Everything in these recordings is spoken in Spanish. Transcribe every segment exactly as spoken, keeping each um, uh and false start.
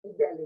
Dale.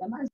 temas.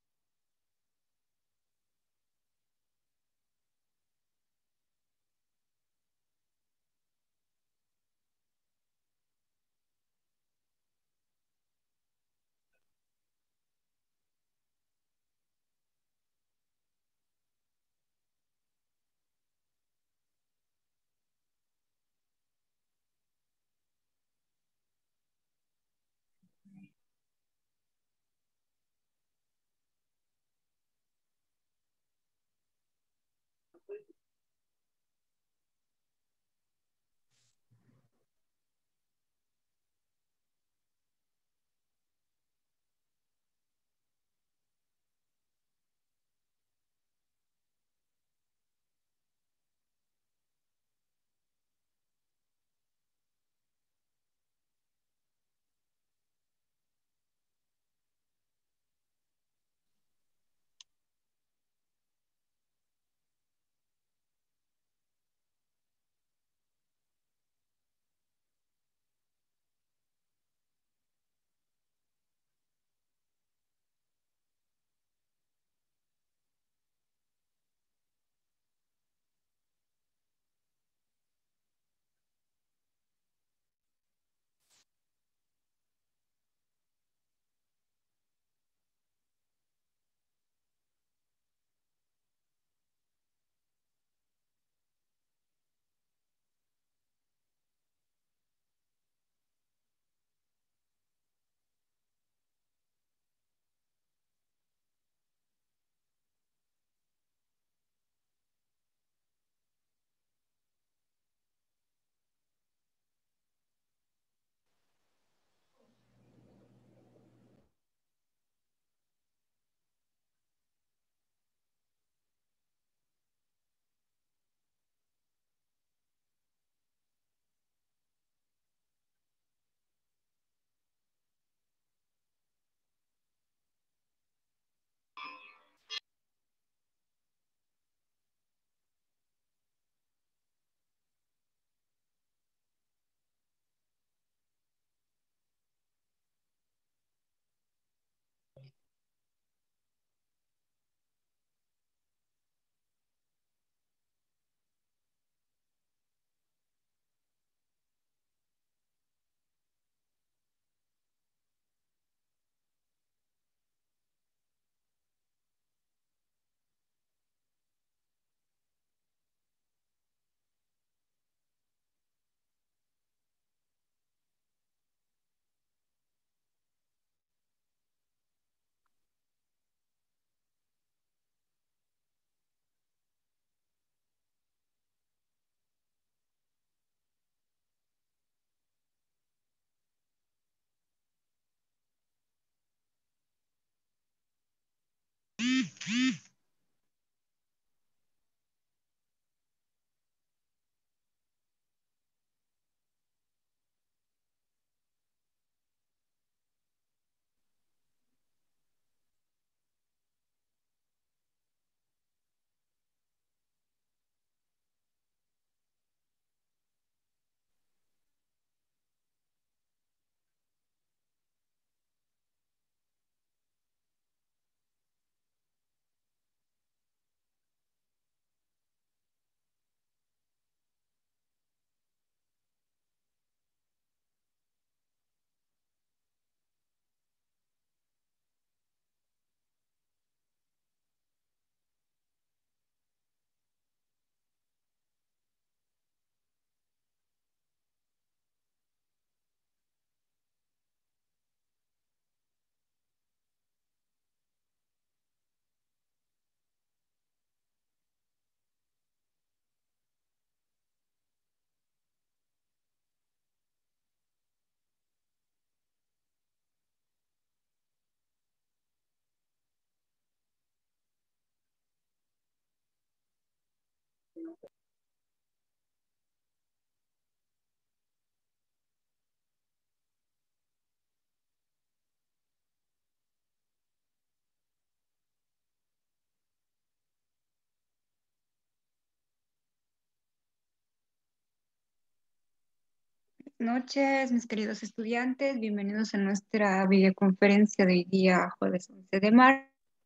Noches, mis queridos estudiantes, bienvenidos a nuestra videoconferencia de hoy día, jueves once de marzo.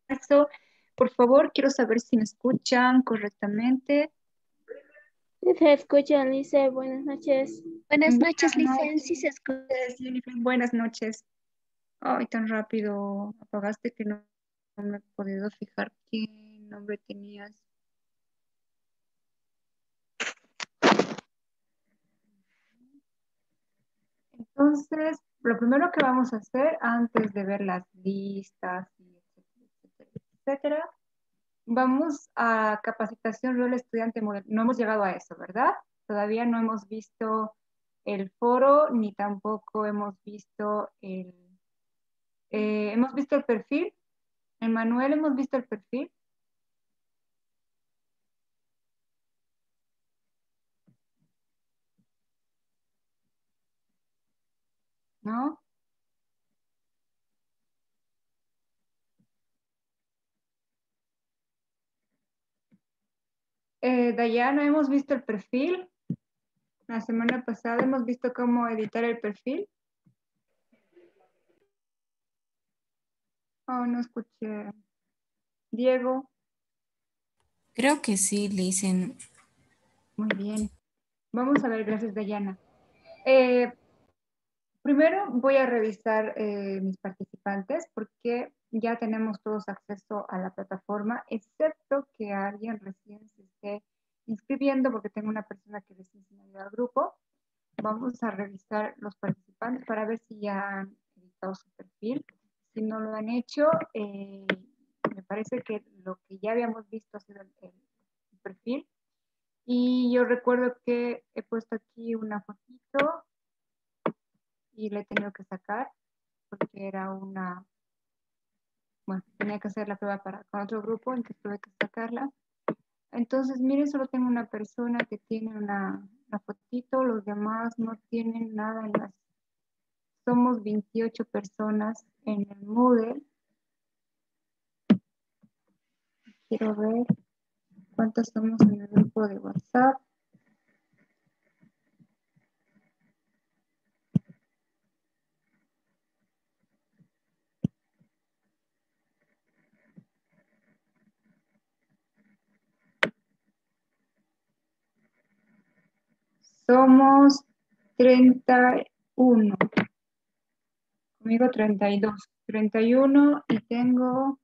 Eso, por favor, quiero saber si me escuchan correctamente. Sí, se escucha, Lice. Buenas noches. Buenas Buenas noches, Licen, noches, sí se escucha. Jennifer. Buenas noches. Ay, tan rápido apagaste que no, no me he podido fijar qué nombre tenías. Entonces, lo primero que vamos a hacer antes de ver las listas, y etcétera, etcétera, etcétera, vamos a capacitación rol estudiante modelo. No hemos llegado a eso, ¿verdad? Todavía no hemos visto el foro ni tampoco hemos visto el... eh, hemos visto el perfil. Emanuel, hemos visto el perfil, ¿no? Eh, Dayana, hemos visto el perfil. La semana pasada hemos visto cómo editar el perfil. Oh, no escuché. Diego, Creo que sí, le dicen. muy bien. Vamos a ver, gracias Dayana. Eh, primero voy a revisar eh, mis participantes porque ya tenemos todos acceso a la plataforma, excepto que alguien recién se esté inscribiendo porque tengo una persona que recién se unió al grupo. Vamos a revisar los participantes para ver si ya han editado su perfil. Si no lo han hecho, eh, me parece que lo que ya habíamos visto ha sido el, el perfil. Y yo recuerdo que he puesto aquí una fotito y le he tenido que sacar porque era una, bueno, tenía que hacer la prueba para, con otro grupo, entonces tuve que sacarla. Entonces, miren, solo tengo una persona que tiene una, una fotito, los demás no tienen nada en las... Somos veintiocho personas en el Moodle. Quiero ver cuántas somos en el grupo de WhatsApp. Somos treinta y uno. Conmigo treinta y dos. treinta y uno y tengo...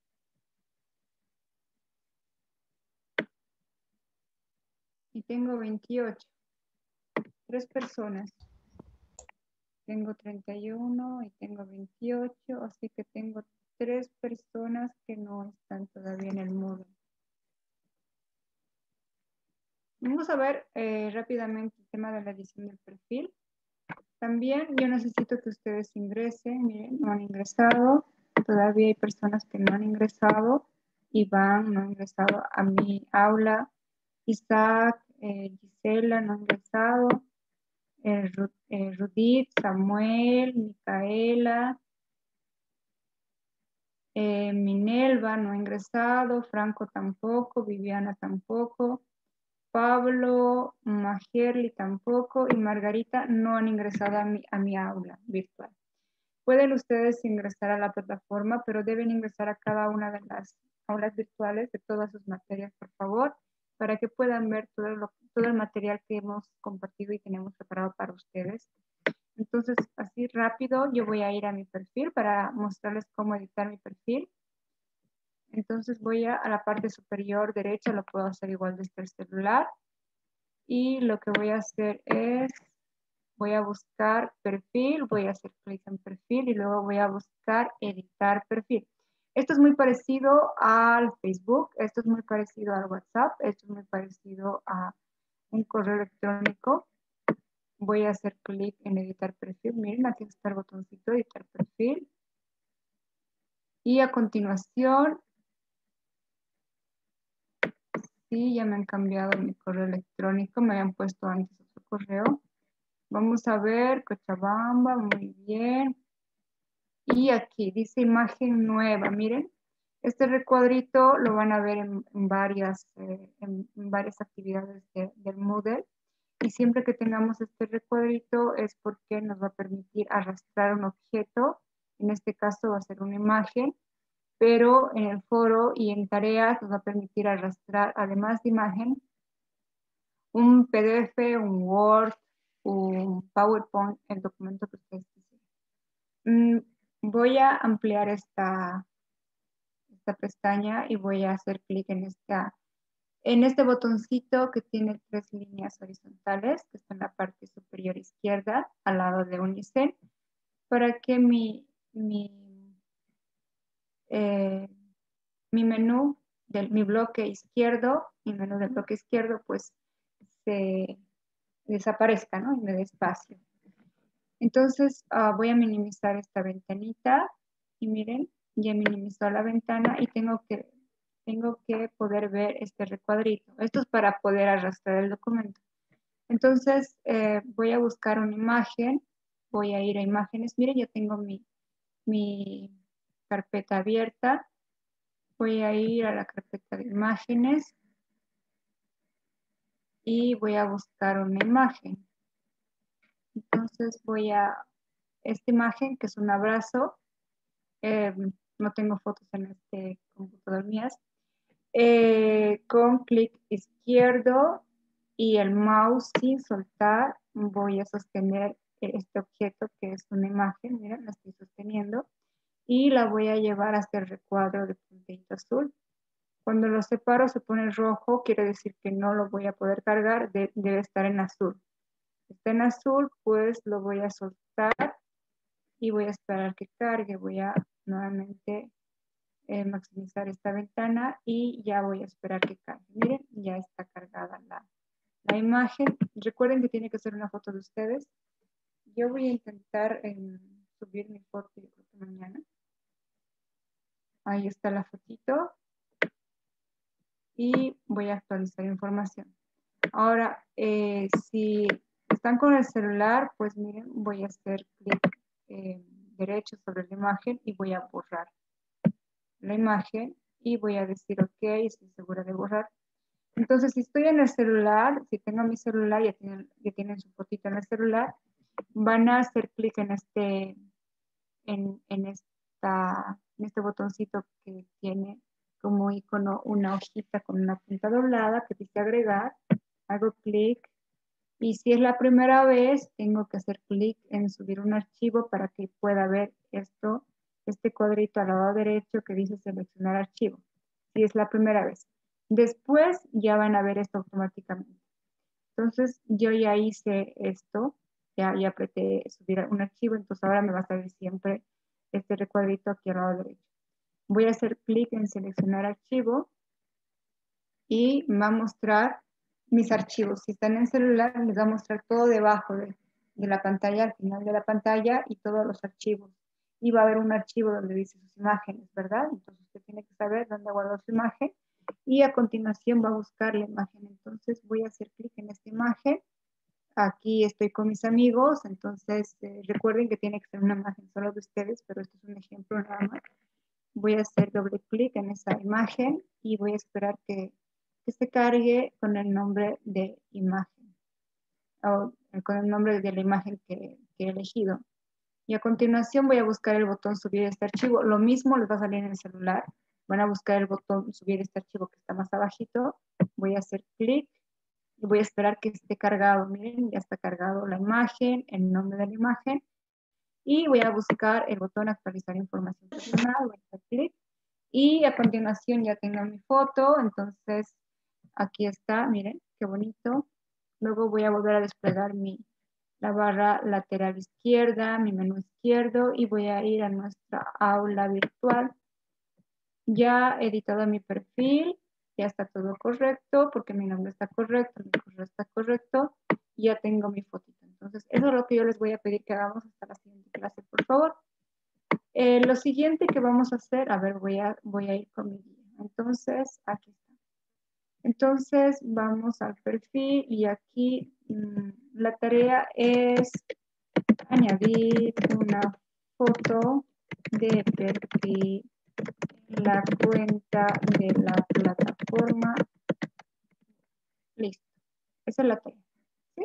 Y tengo veintiocho. Tres personas. Tengo treinta y uno y tengo veintiocho, así que tengo tres personas que no están todavía en el Moodle. Vamos a ver eh, rápidamente el tema de la edición del perfil. También yo necesito que ustedes ingresen, miren, no han ingresado, todavía hay personas que no han ingresado, Iván no ha ingresado a mi aula, Isaac, eh, Gisela no ha ingresado, eh, Ru eh, Rudith, Samuel, Micaela, eh, Minelva no ha ingresado, Franco tampoco, Viviana tampoco, Pablo, Majerli tampoco y Margarita no han ingresado a mi, a mi aula virtual. Pueden ustedes ingresar a la plataforma, pero deben ingresar a cada una de las aulas virtuales de todas sus materias, por favor, para que puedan ver todo, lo, todo el material que hemos compartido y tenemos preparado para ustedes. Entonces, así rápido, yo voy a ir a mi perfil para mostrarles cómo editar mi perfil. Entonces voy a, a la parte superior derecha, lo puedo hacer igual desde el celular. Y lo que voy a hacer es, voy a buscar perfil, voy a hacer clic en perfil y luego voy a buscar editar perfil. Esto es muy parecido al Facebook, esto es muy parecido al WhatsApp, esto es muy parecido a un correo electrónico. Voy a hacer clic en editar perfil. Miren, aquí está el botoncito editar perfil. Y a continuación, sí, ya me han cambiado mi correo electrónico, me habían puesto antes otro correo. Vamos a ver, Cochabamba, muy bien. Y aquí dice imagen nueva, miren. Este recuadrito lo van a ver en, en varias, eh, en, en varias actividades de, del Moodle. Y siempre que tengamos este recuadrito es porque nos va a permitir arrastrar un objeto. En este caso va a ser una imagen. pero en el foro y en tareas nos va a permitir arrastrar, además de imagen, un P D F, un Word, un PowerPoint, el documento que ustedes quisieran. Voy a ampliar esta, esta pestaña y voy a hacer clic en, esta, en este botoncito que tiene tres líneas horizontales, que está en la parte superior izquierda, al lado de Unicen, para que mi, mi, eh, mi menú, del, mi bloque izquierdo, mi menú del bloque izquierdo, pues se desaparezca, ¿no? Y me dé espacio. Entonces uh, voy a minimizar esta ventanita y miren, ya minimizó la ventana y tengo que, tengo que poder ver este recuadrito. Esto es para poder arrastrar el documento. Entonces eh, voy a buscar una imagen, voy a ir a imágenes. Miren, yo tengo mi, mi carpeta abierta. Voy a ir a la carpeta de imágenes y voy a buscar una imagen. Entonces voy a esta imagen, que es un abrazo. Eh, no tengo fotos en este computador mías. Eh, con clic izquierdo y el mouse sin soltar, voy a sostener este objeto que es una imagen. Miren, la estoy sosteniendo. Y la voy a llevar hasta el recuadro de puntito azul. Cuando lo separo se pone rojo, quiere decir que no lo voy a poder cargar, de, debe estar en azul. Está en azul, pues lo voy a soltar y voy a esperar que cargue. Voy a nuevamente eh, maximizar esta ventana y ya voy a esperar que cargue. Miren, ya está cargada la, la imagen. Recuerden que tiene que ser una foto de ustedes. Yo voy a intentar eh, subir mi foto, yo creo que mañana. Ahí está la fotito. Y voy a actualizar información. Ahora, eh, si están con el celular, pues miren, voy a hacer clic eh, derecho sobre la imagen y voy a borrar la imagen y voy a decir ok, estoy segura de borrar. Entonces, si estoy en el celular, si tengo mi celular, ya tienen, ya tienen su fotito en el celular, van a hacer clic en este, en, en, esta, en este botoncito que tiene como icono una hojita con una punta doblada que dice agregar. Hago clic y si es la primera vez, tengo que hacer clic en subir un archivo para que pueda ver esto, este cuadrito al lado derecho que dice seleccionar archivo. Si es la primera vez. Después ya van a ver esto automáticamente. Entonces yo ya hice esto, ya, ya apreté subir un archivo, entonces ahora me va a salir siempre este recuadrito aquí al lado derecho. Voy a hacer clic en seleccionar archivo y me va a mostrar mis archivos. Si están en celular, les va a mostrar todo debajo de, de la pantalla, al final de la pantalla y todos los archivos. Y va a haber un archivo donde dice sus imágenes, ¿verdad? Entonces usted tiene que saber dónde guardó su imagen y a continuación va a buscar la imagen. Entonces voy a hacer clic en esta imagen. Aquí estoy con mis amigos, entonces eh, recuerden que tiene que ser una imagen solo de ustedes, pero este es un ejemplo nada más. Voy a hacer doble clic en esa imagen y voy a esperar que, que se cargue con el nombre de imagen o con el nombre de la imagen que, que he elegido. Y a continuación voy a buscar el botón subir este archivo. Lo mismo les va a salir en el celular. Van a buscar el botón subir este archivo que está más abajito. Voy a hacer clic y voy a esperar que esté cargado. Miren, ya está cargado la imagen, el nombre de la imagen. Y voy a buscar el botón actualizar información personal. Voy a hacer clic. Y a continuación ya tengo mi foto. Entonces, aquí está. Miren, qué bonito. Luego voy a volver a desplegar mi, la barra lateral izquierda, mi menú izquierdo. Y voy a ir a nuestra aula virtual. Ya he editado mi perfil. Ya está todo correcto porque mi nombre está correcto, mi correo está correcto y ya tengo mi fotito. Entonces, eso es lo que yo les voy a pedir que hagamos hasta la siguiente clase, por favor. Eh, lo siguiente que vamos a hacer, a ver, voy a, voy a ir con mi guía. Entonces, aquí está. Entonces, vamos al perfil y aquí mmm, la tarea es añadir una foto de perfil en la cuenta de la plataforma. Listo. Esa es la tarea. ¿Sí?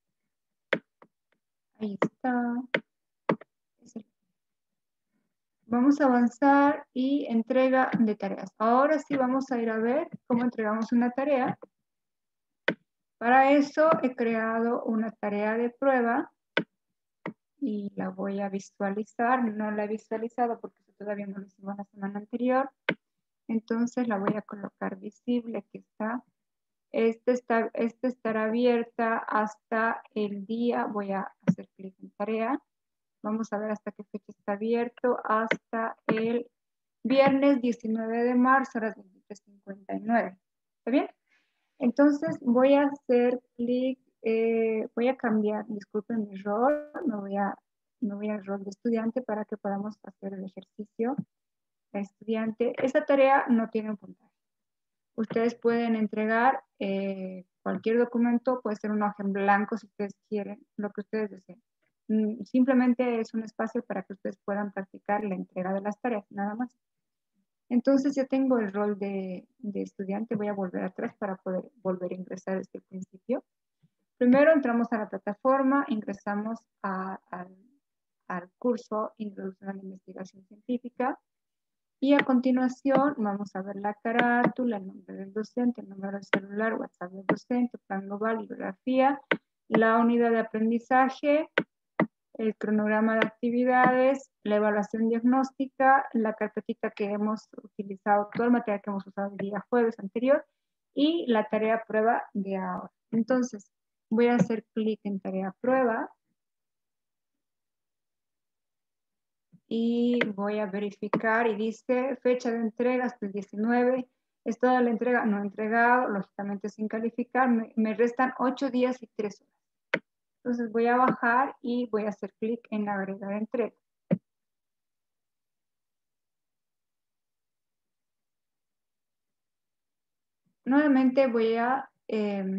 Ahí está. Vamos a avanzar y entrega de tareas. Ahora sí vamos a ir a ver cómo entregamos una tarea. Para eso he creado una tarea de prueba y la voy a visualizar. No la he visualizado porque todavía no lo hicimos la semana anterior. Entonces la voy a colocar visible. Aquí está. Este, está, este estará abierta hasta el día. Voy a hacer clic en tarea. Vamos a ver hasta qué fecha está abierto. Hasta el viernes diecinueve de marzo a las veintitrés cincuenta y nueve. ¿Está bien? Entonces voy a hacer clic, eh, voy a cambiar, disculpen mi rol, me voy, a, me voy al rol de estudiante para que podamos hacer el ejercicio. La estudiante, esta tarea no tiene un puntaje. Ustedes pueden entregar eh, cualquier documento, puede ser un hoja en blanco si ustedes quieren, lo que ustedes deseen. Mm, simplemente es un espacio para que ustedes puedan practicar la entrega de las tareas, nada más. Entonces ya tengo el rol de, de estudiante, voy a volver atrás para poder volver a ingresar desde el principio. Primero entramos a la plataforma, ingresamos a, a, al curso Introducción a la Investigación Científica y a continuación vamos a ver la carátula, el nombre del docente, el número de celular, WhatsApp del docente, plan global, bibliografía, la unidad de aprendizaje, el cronograma de actividades, la evaluación diagnóstica, la carpetita que hemos utilizado, todo el material que hemos usado el día jueves anterior y la tarea prueba de ahora. Entonces, voy a hacer clic en tarea prueba y voy a verificar y dice fecha de entrega hasta el diecinueve, es toda la entrega, no entregado, lógicamente sin calificar, me, me restan ocho días y tres horas. Entonces voy a bajar y voy a hacer clic en agregar entrega. Nuevamente voy a eh,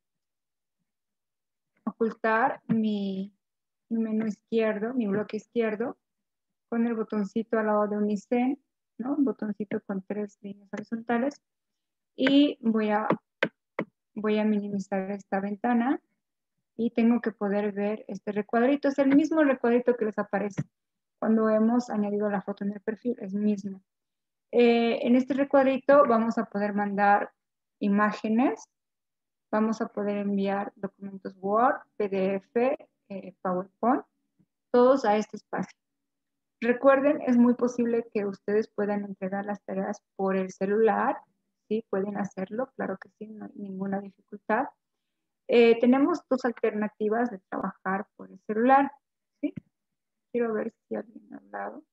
ocultar mi, mi menú izquierdo, mi bloque izquierdo, con el botoncito al lado de Unicen, ¿no? Un botoncito con tres líneas horizontales. Y voy a, voy a minimizar esta ventana y tengo que poder ver este recuadrito. Es el mismo recuadrito que les aparece cuando hemos añadido la foto en el perfil, es mismo. Eh, en este recuadrito vamos a poder mandar imágenes, vamos a poder enviar documentos Word, P D F, eh, PowerPoint, todos a este espacio. Recuerden, es muy posible que ustedes puedan entregar las tareas por el celular, ¿sí? Pueden hacerlo, claro que sí, no hay ninguna dificultad. Eh, tenemos dos alternativas de trabajar por el celular, ¿sí? Quiero ver si alguien ha hablado.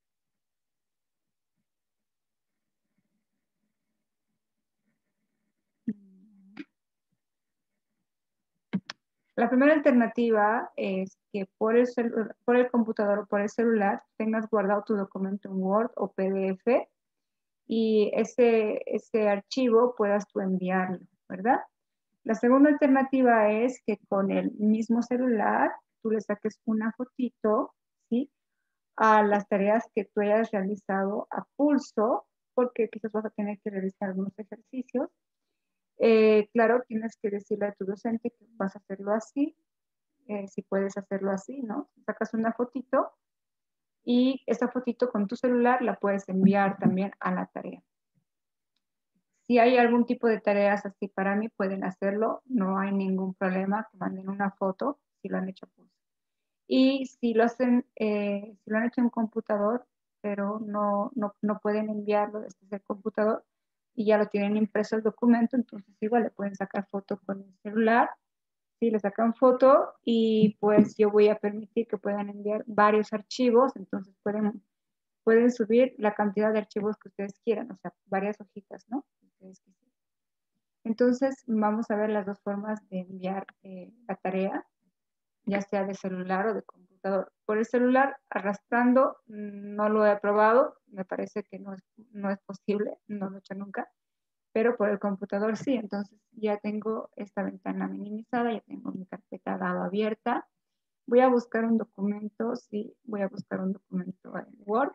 La primera alternativa es que por el, por el computador o por el celular tengas guardado tu documento en Word o P D F y ese, ese archivo puedas tú enviarlo, ¿verdad? La segunda alternativa es que con el mismo celular tú le saques una fotito, ¿sí? A las tareas que tú hayas realizado a pulso, porque quizás vas a tener que realizar algunos ejercicios. Eh, claro, tienes que decirle a tu docente que vas a hacerlo así, eh, si puedes hacerlo así, ¿no? Sacas una fotito y esa fotito con tu celular la puedes enviar también a la tarea. Si hay algún tipo de tareas así para mí, pueden hacerlo, no hay ningún problema, que manden una foto si lo han hecho a pulso. Y si lo hacen, eh, si lo han hecho en computador, pero no, no, no pueden enviarlo desde el computador y ya lo tienen impreso el documento, entonces igual le pueden sacar foto con el celular. Sí, le sacan foto y pues yo voy a permitir que puedan enviar varios archivos, entonces pueden, pueden subir la cantidad de archivos que ustedes quieran, o sea, varias hojitas, ¿no? Entonces vamos a ver las dos formas de enviar eh, la tarea, ya sea de celular o de computador. Por el celular, arrastrando, no lo he probado, me parece que no es, no es posible, no lo he hecho nunca, pero por el computador sí, entonces ya tengo esta ventana minimizada, ya tengo mi carpeta dado abierta. Voy a buscar un documento, sí, voy a buscar un documento en Word.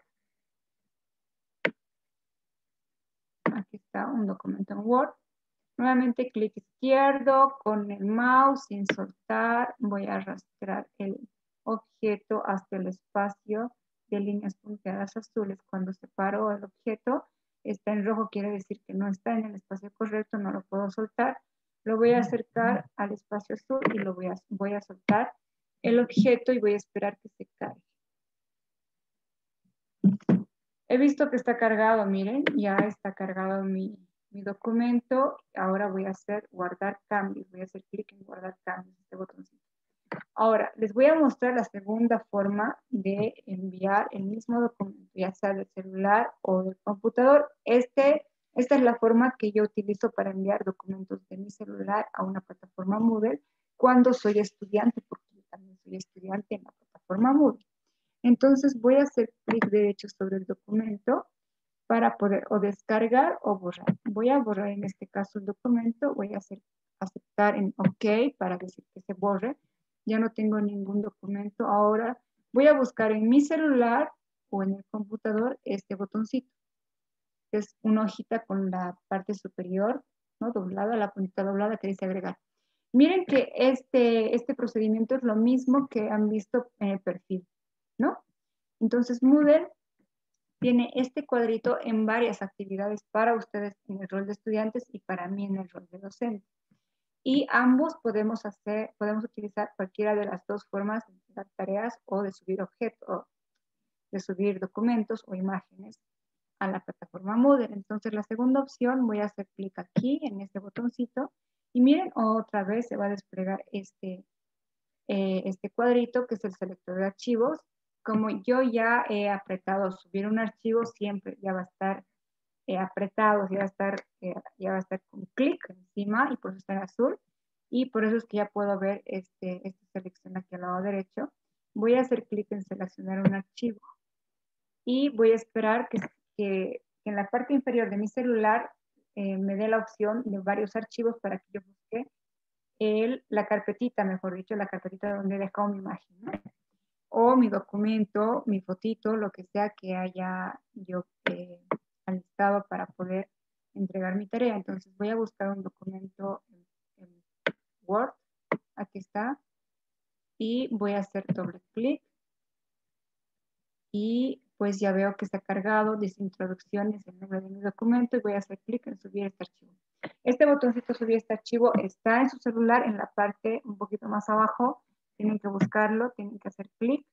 Aquí está un documento en Word. Nuevamente clic izquierdo con el mouse sin soltar, voy a arrastrar el objeto hasta el espacio de líneas punteadas azules. Cuando separo el objeto, está en rojo, quiere decir que no está en el espacio correcto, no lo puedo soltar. Lo voy a acercar al espacio azul y lo voy a, voy a soltar el objeto y voy a esperar que se cargue. He visto que está cargado, miren, ya está cargado mi, mi documento. Ahora voy a hacer guardar cambios. Voy a hacer clic en guardar cambios, este botoncito. Ahora, les voy a mostrar la segunda forma de enviar el mismo documento, ya sea del celular o del computador. Este, esta es la forma que yo utilizo para enviar documentos de mi celular a una plataforma Moodle cuando soy estudiante, porque yo también soy estudiante en la plataforma Moodle. Entonces voy a hacer clic derecho sobre el documento para poder o descargar o borrar. Voy a borrar en este caso el documento, voy a hacer, aceptar en OK para decir que se borre. Ya no tengo ningún documento. Ahora voy a buscar en mi celular o en el computador este botoncito. Es una hojita con la parte superior, ¿no? Doblada, la puntita doblada que dice agregar. Miren que este, este procedimiento es lo mismo que han visto en el perfil, ¿no? Entonces Moodle tiene este cuadrito en varias actividades para ustedes en el rol de estudiantes y para mí en el rol de docente. Y ambos podemos hacer, podemos utilizar cualquiera de las dos formas de dar tareas o de subir objetos, de subir documentos o imágenes a la plataforma Moodle. Entonces la segunda opción, voy a hacer clic aquí en este botoncito y miren, otra vez se va a desplegar este, eh, este cuadrito que es el selector de archivos. Como yo ya he apretado subir un archivo, siempre ya va a estar eh, apretado, ya va a estar, eh, ya va a estar con clic encima y por eso está en azul. Y por eso es que ya puedo ver este, esta selección aquí al lado derecho. Voy a hacer clic en seleccionar un archivo y voy a esperar que, que, que en la parte inferior de mi celular eh, me dé la opción de varios archivos para que yo busque el, la carpetita, mejor dicho, la carpetita donde he dejado mi imagen, ¿no? O mi documento, mi fotito, lo que sea que haya yo eh, alistado para poder entregar mi tarea. Entonces voy a buscar un documento en, en Word, aquí está, y voy a hacer doble clic y pues ya veo que está cargado, dice introducción, es el nombre de mi documento y voy a hacer clic en subir este archivo. Este botoncito subir este archivo está en su celular en la parte un poquito más abajo, tienen que buscarlo, tienen que hacer clic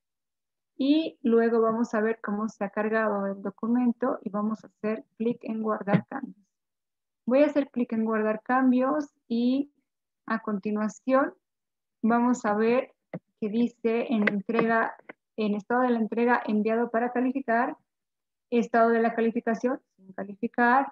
y luego vamos a ver cómo se ha cargado el documento y vamos a hacer clic en guardar cambios. Voy a hacer clic en guardar cambios y a continuación vamos a ver que dice en entrega, en estado de la entrega enviado para calificar, estado de la calificación sin calificar,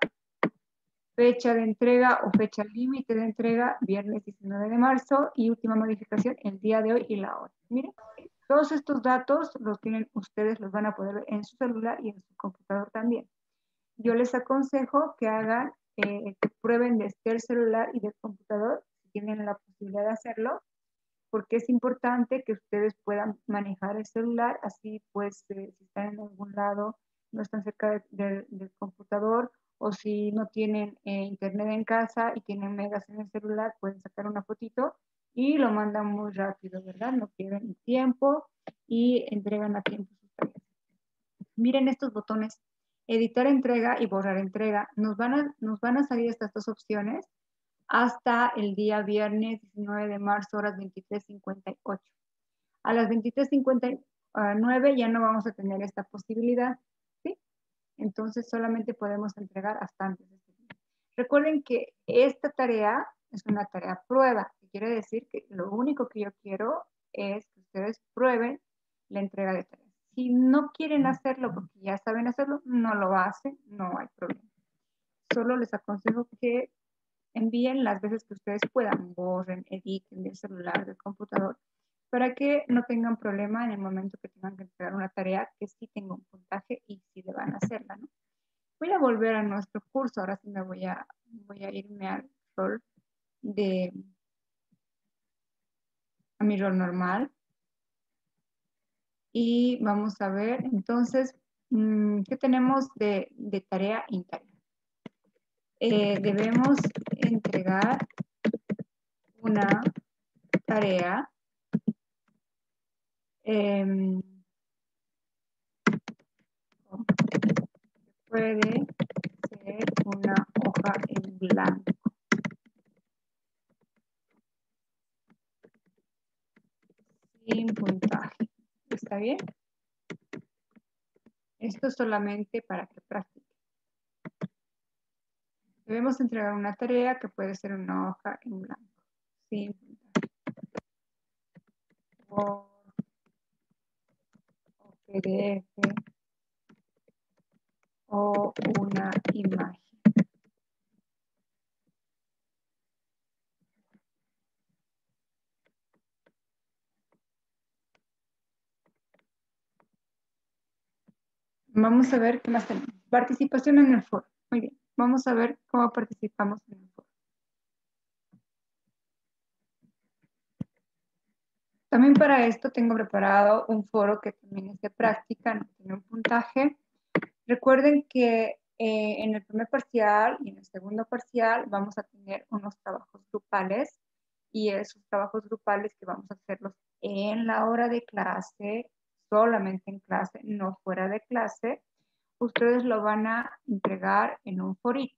fecha de entrega o fecha límite de entrega, viernes diecinueve de marzo y última modificación el día de hoy y la hora. Miren, todos estos datos los tienen ustedes, los van a poder ver en su celular y en su computador también. Yo les aconsejo que hagan, eh, que prueben desde el celular y del computador, si tienen la posibilidad de hacerlo, porque es importante que ustedes puedan manejar el celular, así pues eh, si están en algún lado, no están cerca de, de, del computador, o si no tienen eh, internet en casa y tienen megas en el celular, pueden sacar una fotito y lo mandan muy rápido, ¿verdad? No pierden tiempo y entregan a tiempo sus tareas. Miren estos botones, editar entrega y borrar entrega. Nos van a, nos van a salir estas dos opciones hasta el día viernes diecinueve de marzo, horas veintitrés cincuenta y ocho. A las veintitrés cincuenta y nueve ya no vamos a tener esta posibilidad, ¿sí? Entonces solamente podemos entregar hasta antes de este día. Recuerden que esta tarea es una tarea prueba, que quiere decir que lo único que yo quiero es que ustedes prueben la entrega de tareas. Si no quieren hacerlo porque ya saben hacerlo, no lo hacen, no hay problema. Solo les aconsejo que envíen las veces que ustedes puedan, borren, editen del celular, del computador, para que no tengan problema en el momento que tengan que entregar una tarea que sí tenga un puntaje y sí deban hacerla, ¿no? Voy a volver a nuestro curso, ahora sí me voy a, voy a irme al rol de, a mi rol normal. Y vamos a ver, entonces, ¿qué tenemos de, de tarea intacta? Eh, debemos entregar una tarea eh, Puede ser una hoja en blanco. Sin puntaje. ¿Está bien? Esto solamente para que practique. Debemos entregar una tarea que puede ser una hoja en blanco. Sin puntaje. Word, o P D F o una imagen. Vamos a ver qué más tenemos. Participación en el foro. Muy bien. Vamos a ver cómo participamos en el foro. También para esto tengo preparado un foro que también es de práctica, no tiene un puntaje. Recuerden que eh, en el primer parcial y en el segundo parcial vamos a tener unos trabajos grupales y esos trabajos grupales que vamos a hacerlos en la hora de clase, solamente en clase, no fuera de clase, ustedes lo van a entregar en un forito.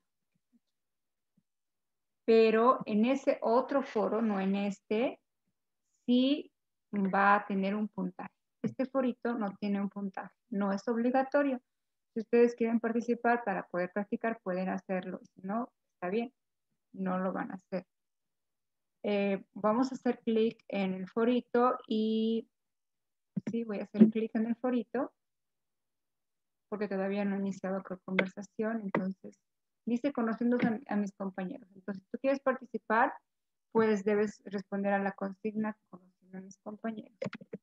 Pero en ese otro foro, no en este, sí va a tener un puntaje. Este forito no tiene un puntaje, no es obligatorio. Si ustedes quieren participar para poder practicar, pueden hacerlo. Si no, está bien, no lo van a hacer. Eh, vamos a hacer clic en el forito y sí, voy a hacer clic en el forito porque todavía no he iniciado con conversación. Entonces, dice conociendo a, a mis compañeros. Entonces, si tú quieres participar, pues debes responder a la consigna conociendo a mis compañeros.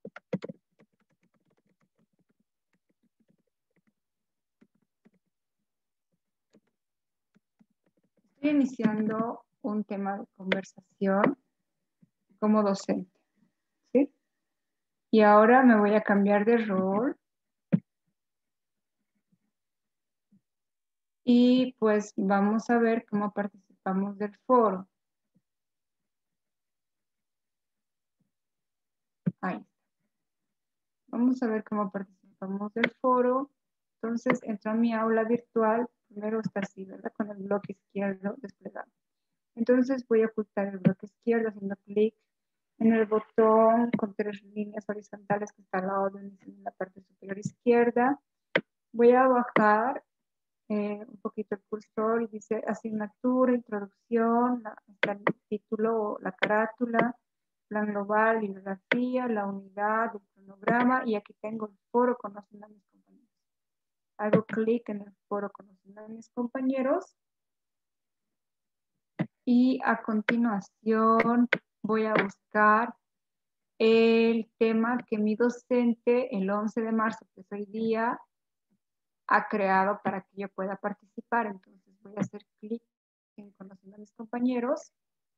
Estoy iniciando un tema de conversación como docente, ¿sí? Y ahora me voy a cambiar de rol. Y pues vamos a ver cómo participamos del foro. Ahí. Vamos a ver cómo participamos del foro. Entonces, entro a mi aula virtual. Primero está así, ¿verdad? Con el bloque izquierdo desplegado. Entonces voy a ocultar el bloque izquierdo haciendo clic en el botón con tres líneas horizontales que está al lado de en la parte superior izquierda. Voy a bajar eh, un poquito el cursor y dice asignatura, introducción, la, está el título, la carátula, plan global, bibliografía, la unidad, el cronograma y aquí tengo el foro conociendo a mis compañeros. Hago clic en el foro conociendo a mis compañeros y a continuación voy a buscar el tema que mi docente el once de marzo, que es hoy día, ha creado para que yo pueda participar. Entonces voy a hacer clic en conociendo a mis compañeros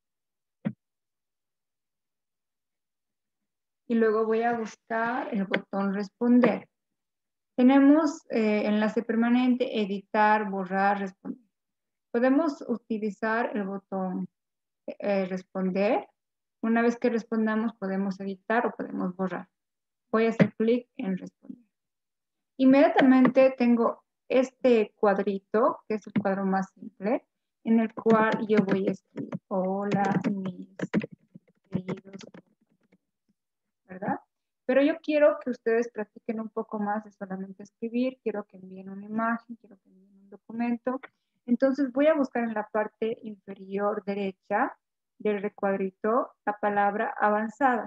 y luego voy a buscar el botón responder. Tenemos eh, enlace permanente, editar, borrar, responder. Podemos utilizar el botón eh, responder. Una vez que respondamos podemos editar o podemos borrar. Voy a hacer clic en responder. Inmediatamente tengo este cuadrito, que es el cuadro más simple, en el cual yo voy a escribir, hola, mis queridos, ¿verdad? Pero yo quiero que ustedes practiquen un poco más de solamente escribir, quiero que envíen una imagen, quiero que envíen un documento. Entonces voy a buscar en la parte inferior derecha del recuadrito la palabra avanzada.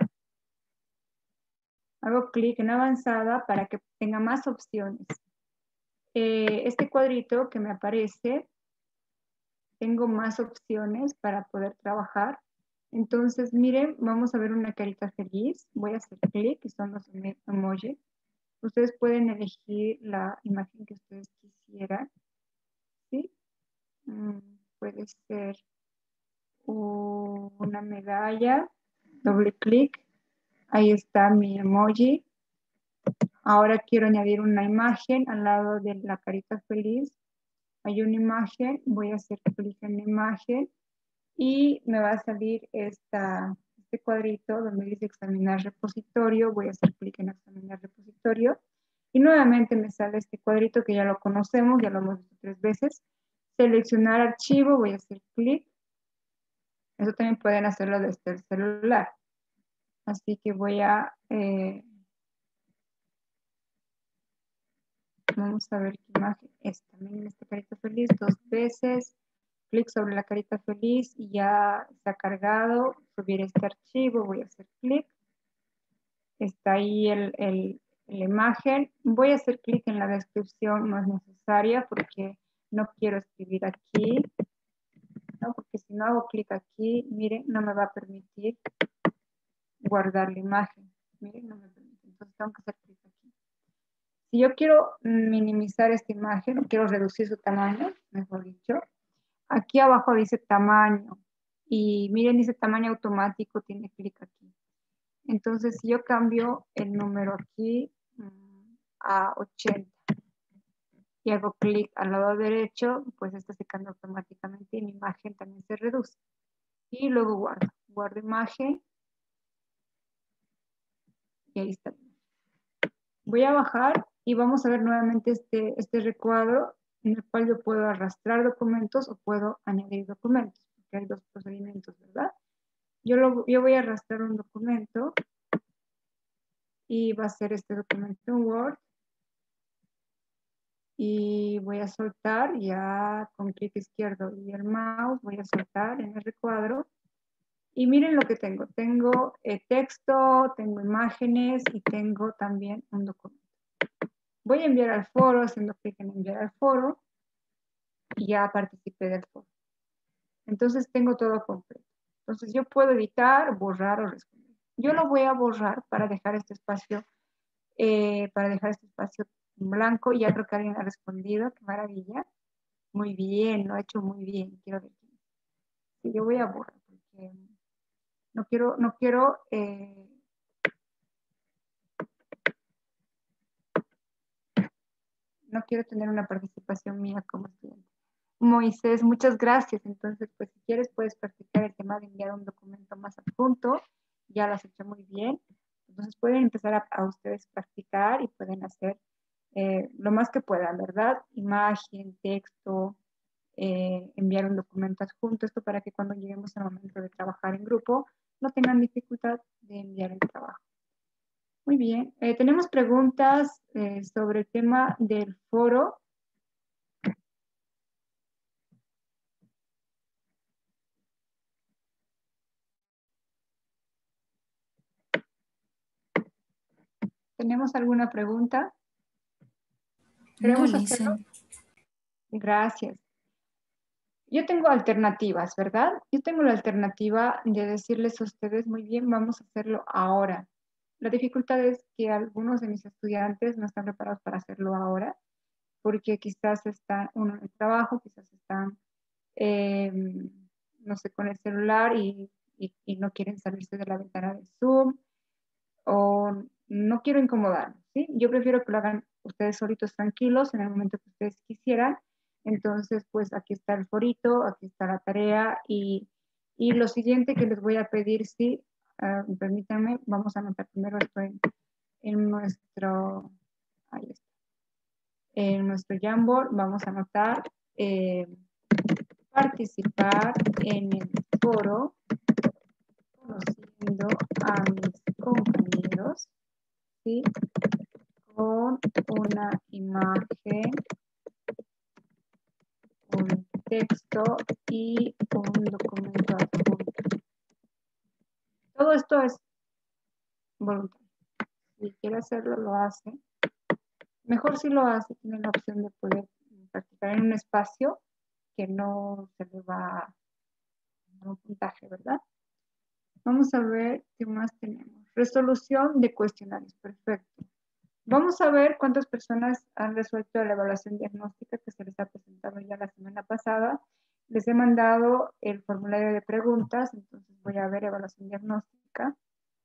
Hago clic en avanzada para que tenga más opciones. Eh, este cuadrito que me aparece, tengo más opciones para poder trabajar. Entonces, miren, vamos a ver una carita feliz. Voy a hacer clic, y son los emojis. Ustedes pueden elegir la imagen que ustedes quisieran. ¿Sí? Mm, puede ser una medalla. Doble clic. Ahí está mi emoji. Ahora quiero añadir una imagen al lado de la carita feliz. Hay una imagen, voy a hacer clic en la imagen y me va a salir esta, este cuadrito donde dice examinar repositorio. Voy a hacer clic en examinar repositorio Y nuevamente me sale este cuadrito que ya lo conocemos, ya lo hemos visto tres veces. Seleccionar archivo, voy a hacer clic. Eso también pueden hacerlo desde el celular. Así que voy a... Eh, vamos a ver qué imagen es. También esta carita feliz dos veces. Clic sobre la carita feliz y ya está cargado. Subir este archivo, voy a hacer clic. Está ahí el, el, la imagen. Voy a hacer clic en la descripción, no es necesaria porque no quiero escribir aquí, ¿no? Porque si no hago clic aquí, miren, no me va a permitir guardar la imagen. Miren, no me permite. Entonces tengo que hacer clic aquí. Si yo quiero minimizar esta imagen, o quiero reducir su tamaño, mejor dicho, aquí abajo dice tamaño. Y miren, dice tamaño automático, tiene clic aquí. Entonces, si yo cambio el número aquí mmm, a ochenta y hago clic al lado derecho, pues esta se cambia automáticamente y mi imagen también se reduce. Y luego guardo. Guardo imagen. Y ahí está. Voy a bajar y vamos a ver nuevamente este, este recuadro en el cual yo puedo arrastrar documentos o puedo añadir documentos, porque hay dos procedimientos, ¿verdad? Yo, lo, yo voy a arrastrar un documento y va a ser este documento en Word y voy a soltar ya con clic izquierdo y el mouse, voy a soltar en el recuadro y miren lo que tengo. Tengo eh, texto, tengo imágenes y tengo también un documento. Voy a enviar al foro, haciendo clic en enviar al foro y ya participé del foro. Entonces tengo todo completo. Entonces yo puedo editar, borrar o responder. Yo lo voy a borrar para dejar este espacio, eh, para dejar este espacio en blanco. Y ya creo que alguien ha respondido, qué maravilla. Muy bien, lo ha hecho muy bien. Quiero ver. Sí, yo voy a borrar porque no quiero, no quiero, eh, no quiero tener una participación mía como estudiante. Moisés, muchas gracias. Entonces, pues si quieres puedes practicar el tema de enviar un documento más adjunto. Ya lo has hecho muy bien. Entonces pueden empezar a, a ustedes practicar y pueden hacer eh, lo más que puedan, ¿verdad? Imagen, texto, eh, enviar un documento adjunto. Esto para que cuando lleguemos al momento de trabajar en grupo no tengan dificultad de enviar el trabajo. Muy bien. Eh, tenemos preguntas eh, sobre el tema del foro. ¿Tenemos alguna pregunta? ¿Queremos No, hacerlo? Listen. Gracias. Yo tengo alternativas, ¿verdad? Yo tengo la alternativa de decirles a ustedes, muy bien, vamos a hacerlo ahora. La dificultad es que algunos de mis estudiantes no están preparados para hacerlo ahora, porque quizás están, uno en el trabajo, quizás están, eh, no sé, con el celular y, y, y no quieren salirse de la ventana de Zoom, o no quiero incomodarlos, ¿sí? Yo prefiero que lo hagan ustedes solitos tranquilos en el momento que ustedes quisieran. Entonces, pues aquí está el forito, aquí está la tarea y, y lo siguiente que les voy a pedir, sí, uh, permítanme, vamos a anotar primero esto en, en nuestro, ahí está, en nuestro Jamboard, vamos a anotar eh, participar en el foro conociendo a mis compañeros, ¿sí? Con una imagen, un texto y un documento adjunto. Todo esto es voluntario. Si quiere hacerlo, lo hace. Mejor si lo hace, tiene la opción de poder practicar en un espacio que no se le va a dar un puntaje, ¿verdad? Vamos a ver qué más tenemos. Resolución de cuestionarios. Perfecto. Vamos a ver cuántas personas han resuelto la evaluación diagnóstica que se les ha presentado ya la semana pasada. Les he mandado el formulario de preguntas, entonces voy a ver evaluación diagnóstica.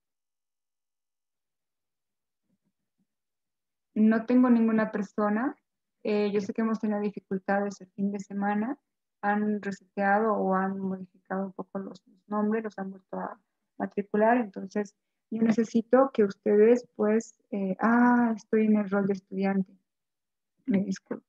No tengo ninguna persona. Eh, yo sé que hemos tenido dificultades el fin de semana. Han reseteado o han modificado un poco los, los nombres, los han vuelto a matricular. Entonces, Yo necesito que ustedes, pues, eh, ah, estoy en el rol de estudiante. Me disculpo.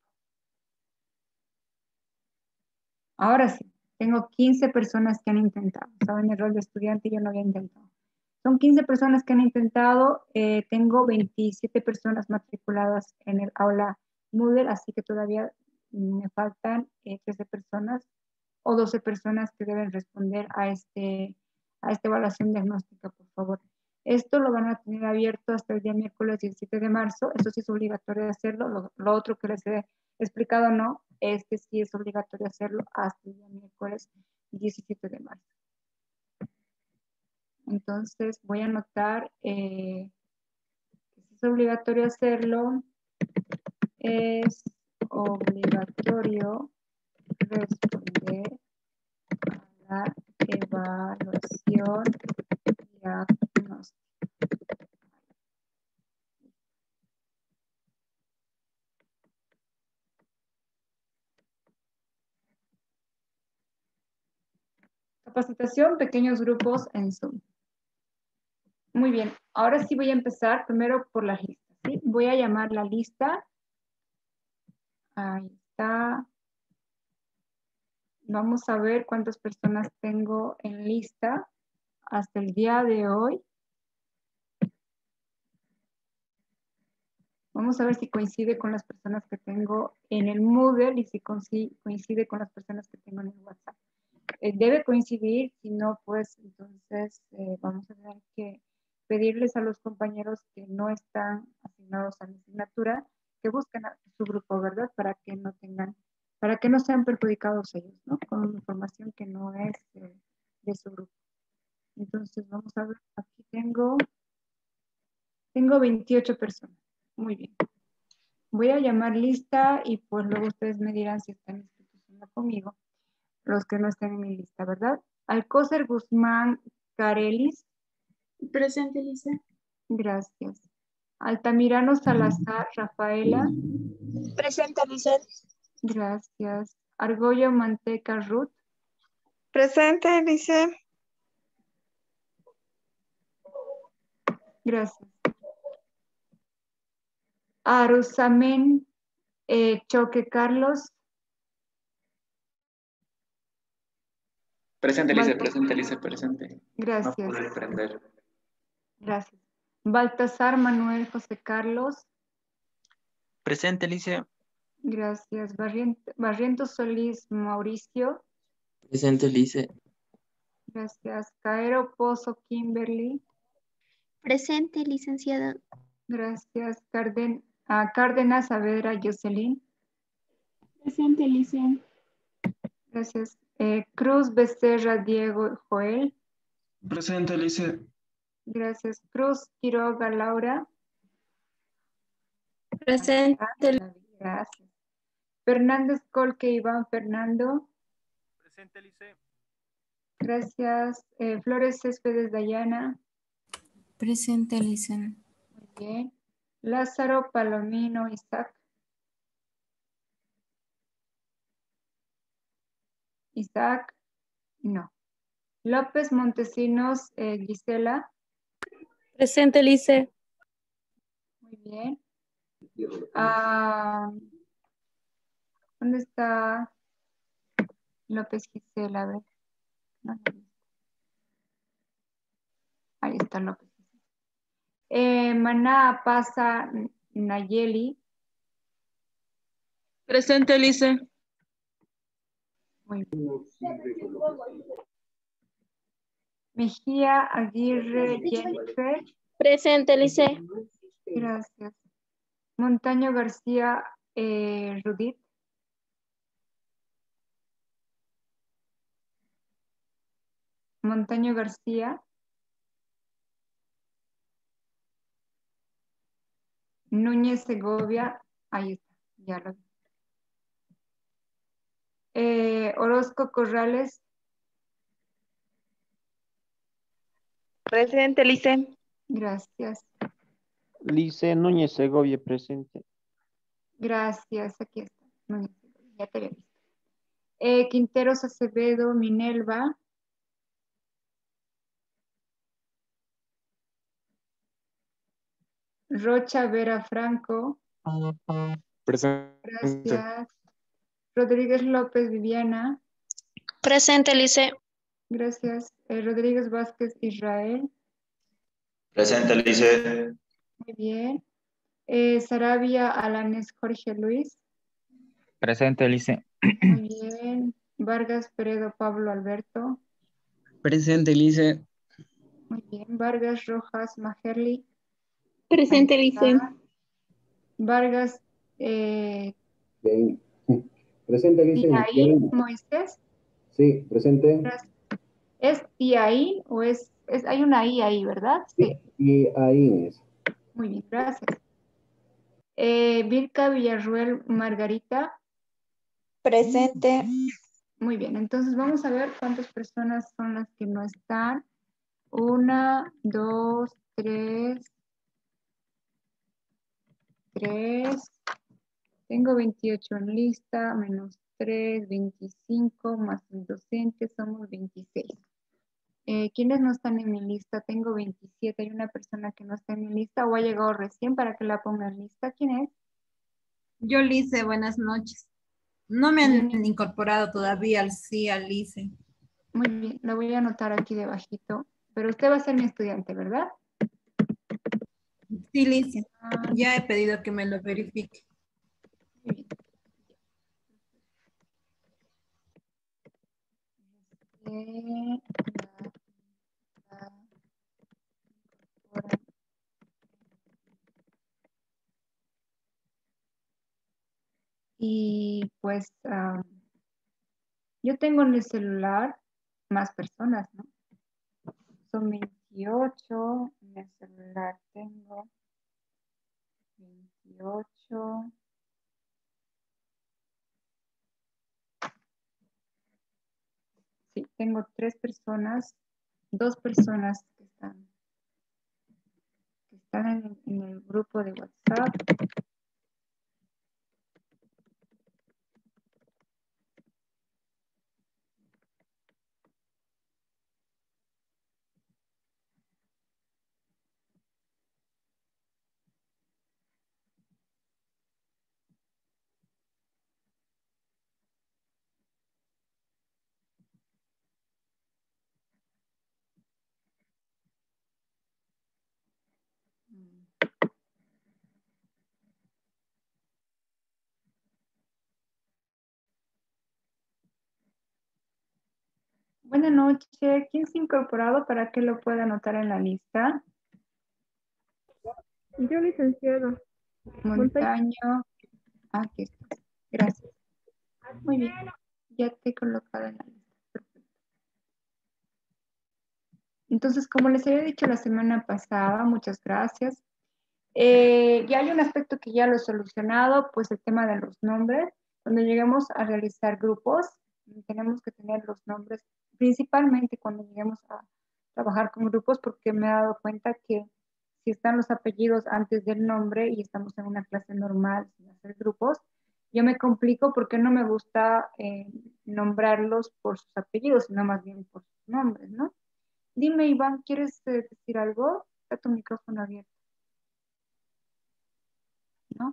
Ahora sí, tengo quince personas que han intentado. Estaba en el rol de estudiante y yo no había intentado. Son quince personas que han intentado. Eh, tengo veintisiete personas matriculadas en el aula Moodle, así que todavía me faltan eh, trece personas o doce personas que deben responder a, este, a esta evaluación diagnóstica, por favor. Esto lo van a tener abierto hasta el día miércoles diecisiete de marzo. Eso sí es obligatorio hacerlo. Lo, lo otro que les he explicado no, este sí es obligatorio hacerlo hasta el día miércoles diecisiete de marzo. Entonces voy a anotar eh, que si es obligatorio hacerlo, es obligatorio responder a la evaluación diagnóstica. Capacitación, pequeños grupos en Zoom. Muy bien, ahora sí voy a empezar primero por las listas, ¿sí? Voy a llamar la lista. Ahí está. Vamos a ver cuántas personas tengo en lista hasta el día de hoy. Vamos a ver si coincide con las personas que tengo en el Moodle y si coincide con las personas que tengo en el WhatsApp. Eh, debe coincidir, si no, pues entonces eh, vamos a tener que pedirles a los compañeros que no están asignados a la asignatura que busquen a su grupo, ¿verdad? Para que no tengan, para que no sean perjudicados ellos, ¿no? Con información que no es eh, de su grupo. Entonces vamos a ver, aquí tengo, tengo veintiocho personas. Muy bien. Voy a llamar lista y pues luego ustedes me dirán si están inscritos conmigo, los que no estén en mi lista, ¿verdad? Alcócer Guzmán Carelis. Presente, Lisa. Gracias. Altamirano Salazar Rafaela. Presente, Lisa. Gracias. Argollo Manteca Ruth. Presente, Lisa. Gracias. Arusamen eh, Choque Carlos. Presente, Lice, Balta- presente, Lice, presente. Gracias. No pude prender. Gracias. Baltasar Manuel José Carlos. Presente, Lice. Gracias. Barrientos, Barrientos Solís Mauricio. Presente, Lice. Gracias. Caero Pozo Kimberly. Presente, licenciada. Gracias. Carden, ah, Cárdenas Saavedra Jocelyn. Presente, Lisa. Gracias. Eh, Cruz Becerra Diego Joel. Presente, Lice. Gracias. Cruz Quiroga Laura. Presente. Gracias. Fernández Colque Iván Fernando. Presente, Lice. Gracias. Eh, Flores Céspedes Dayana. Presente, listen. Muy bien. Lázaro Palomino Isaac. Isaac. No. López Montesinos eh, Gisela. Presente, Lice. Muy bien. Ah, ¿dónde está López Gisela? A ver. No, no, no. Ahí está López Gisela. Eh, Maná Pasa Nayeli. Presente, Lice. Muy bien. Mejía Aguirre Jennifer. Presente, Lice. Gracias. Montaño García eh, Rudit. Montaño García. Núñez Segovia. Ahí está, ya lo vi. Eh, Orozco Corrales. Presente, Lice. Gracias. Lice Núñez Segovia, presente. Gracias, aquí está. Núñez Segovia, ya te había visto. Eh, Quinteros Acevedo Minelva. Rocha Vera Franco. Presente. Gracias. Rodríguez López Viviana. Presente, Lice. Gracias. Eh, Rodríguez Vázquez Israel. Presente, Lice. Muy bien. Eh, Sarabia Alanes Jorge Luis. Presente, Lice. Muy bien. Vargas Peredo Pablo Alberto. Presente, Lice. Muy bien. Vargas Rojas Majerli. Presente, Lice. Vargas eh, Bien. Presente, Lice. Tiaín Moisés. Sí, presente. Gracias. ¿Es Tiaín o es, es, hay una I ahí, verdad? Sí. Y ahí es. Muy bien, gracias. Eh, Vilca Villarruel Margarita. Presente. Muy bien, entonces vamos a ver cuántas personas son las que no están. Una, dos, tres. Tres. Tengo veintiocho en lista, menos tres, veinticinco, más el docente, somos veintiséis. Eh, ¿Quiénes no están en mi lista? Tengo veintisiete. Hay una persona que no está en mi lista o ha llegado recién para que la ponga en lista. ¿Quién es? Yo, Lice, buenas noches. No me han bien incorporado todavía al sí, al Lice. Muy bien, lo voy a anotar aquí debajito. Pero usted va a ser mi estudiante, ¿verdad? Sí, Lice. Ya he pedido que me lo verifique. Muy bien. Eh, la, la, y pues um, yo tengo en el celular más personas, ¿no? Son veintiocho, en el celular tengo veintiocho. Sí, tengo tres personas, dos personas que están, que están en, en el grupo de WhatsApp. Buenas noches. ¿Quién se ha incorporado para que lo pueda anotar en la lista? Yo, licenciado. Montaño. Ah, aquí está. Gracias. Muy bien. Ya te he colocado en la lista. Perfecto. Entonces, como les había dicho la semana pasada, muchas gracias. Eh, ya hay un aspecto que ya lo he solucionado, pues el tema de los nombres. Cuando lleguemos a realizar grupos, tenemos que tener los nombres, principalmente cuando lleguemos a trabajar con grupos, porque me he dado cuenta que si están los apellidos antes del nombre y estamos en una clase normal sin hacer grupos, yo me complico porque no me gusta eh, nombrarlos por sus apellidos, sino más bien por sus nombres, ¿no? Dime, Iván, ¿quieres eh, decir algo? Está tu micrófono abierto. ¿No?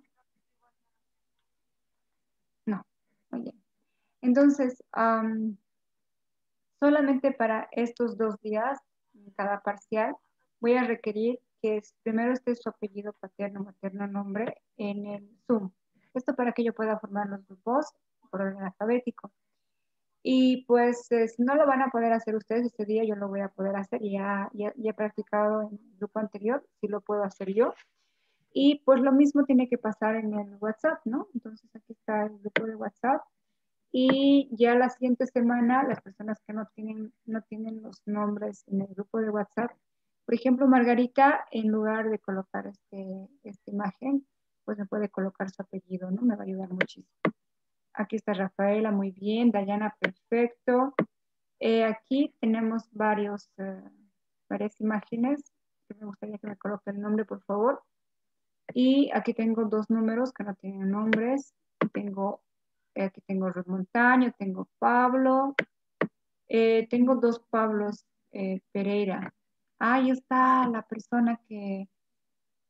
No. Muy bien. Entonces, um, solamente para estos dos días, en cada parcial, voy a requerir que primero esté su apellido paterno, materno, nombre en el Zoom. Esto para que yo pueda formar los grupos por orden alfabético. Y pues eh, si no lo van a poder hacer ustedes este día, yo lo voy a poder hacer. Ya, ya, ya he practicado en el grupo anterior, si lo puedo hacer yo. Y pues lo mismo tiene que pasar en el WhatsApp, ¿no? Entonces aquí está el grupo de WhatsApp. Y ya la siguiente semana, las personas que no tienen, no tienen los nombres en el grupo de WhatsApp, por ejemplo, Margarita, en lugar de colocar este, esta imagen, pues me puede colocar su apellido, ¿no? Me va a ayudar muchísimo. Aquí está Rafaela, muy bien. Dayana, perfecto. Eh, aquí tenemos varios, eh, varias imágenes. Me gustaría que me coloque el nombre, por favor. Y aquí tengo dos números que no tienen nombres. Tengo, eh, aquí tengo Ruth Montaño, tengo Pablo. Eh, tengo dos Pablos eh, Pereira. Ahí está la persona que,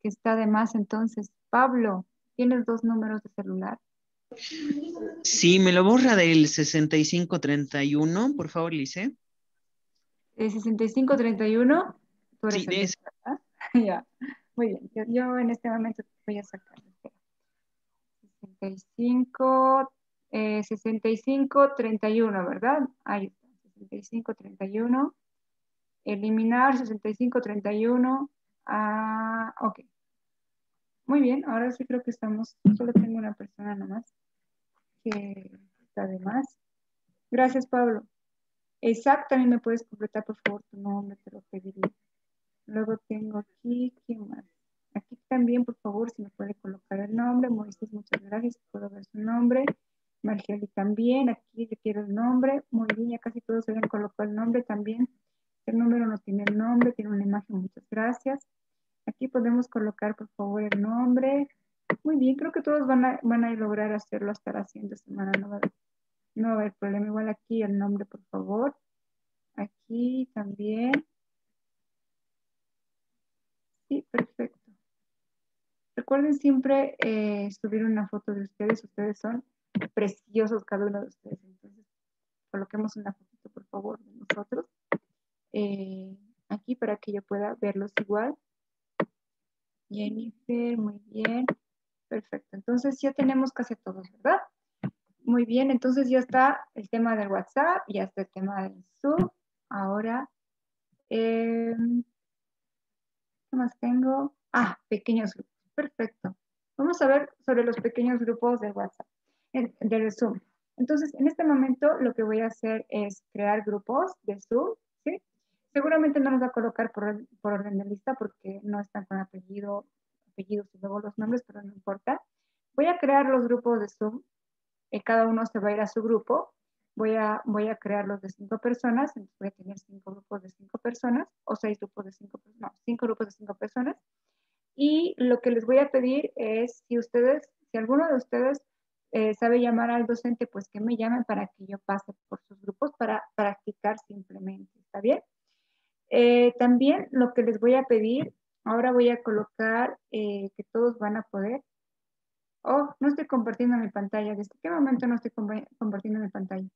que está de más entonces. Pablo, ¿tienes dos números de celular? Sí, me lo borra del sesenta y cinco treinta y uno, por favor, Lice. Eh, sesenta y cinco treinta y uno. Tú eres Sí, el de de ese. ¿verdad? Ya, muy bien. Yo, yo en este momento voy a sacar. sesenta y cinco, eh, sesenta y cinco treinta y uno, ¿verdad? Ahí está, sesenta y cinco treinta y uno. Eliminar sesenta y cinco treinta y uno. Ah, ok. Muy bien, ahora sí creo que estamos, solo tengo una persona nomás que está de más. Gracias, Pablo. Isaac, también me puedes completar, por favor, tu nombre, te lo pediría. Luego tengo aquí, ¿quién más? Aquí también, por favor, si me puede colocar el nombre. Moisés, muchas gracias, puedo ver su nombre. Margeli también, aquí le quiero el nombre. Muy bien, ya casi todos se habían colocado el nombre también. El número no tiene el nombre, tiene una imagen, muchas gracias. Aquí podemos colocar, por favor, el nombre. Muy bien, creo que todos van a, van a lograr hacerlo hasta la siguiente semana. No va, a, no va a haber problema. Igual aquí el nombre, por favor. Aquí también. Sí, perfecto. Recuerden siempre eh, subir una foto de ustedes. Ustedes son preciosos, cada uno de ustedes. Entonces, coloquemos una fotito, por favor, de nosotros. Eh, aquí para que yo pueda verlos igual. Jennifer, muy bien. Perfecto. Entonces ya tenemos casi todos, ¿verdad? Muy bien. Entonces ya está el tema del WhatsApp, ya está el tema del Zoom. Ahora, eh, ¿qué más tengo? Ah, pequeños grupos. Perfecto. Vamos a ver sobre los pequeños grupos de WhatsApp, del Zoom. Entonces, en este momento lo que voy a hacer es crear grupos de Zoom, ¿sí? Seguramente no nos va a colocar por, por orden de lista porque no están con apellido, apellidos y luego los nombres, pero no importa. Voy a crear los grupos de Zoom. Eh, cada uno se va a ir a su grupo. Voy a, voy a crearlos de cinco personas. Entonces voy a tener cinco grupos de cinco personas o seis grupos de cinco personas. No, cinco grupos de cinco personas. Y lo que les voy a pedir es, si ustedes, si alguno de ustedes eh, sabe llamar al docente, pues que me llamen para que yo pase por sus grupos para practicar simplemente. ¿Está bien? Eh, también lo que les voy a pedir, ahora voy a colocar eh, que todos van a poder. Oh, no estoy compartiendo mi pantalla. ¿Desde qué momento no estoy compartiendo mi pantalla?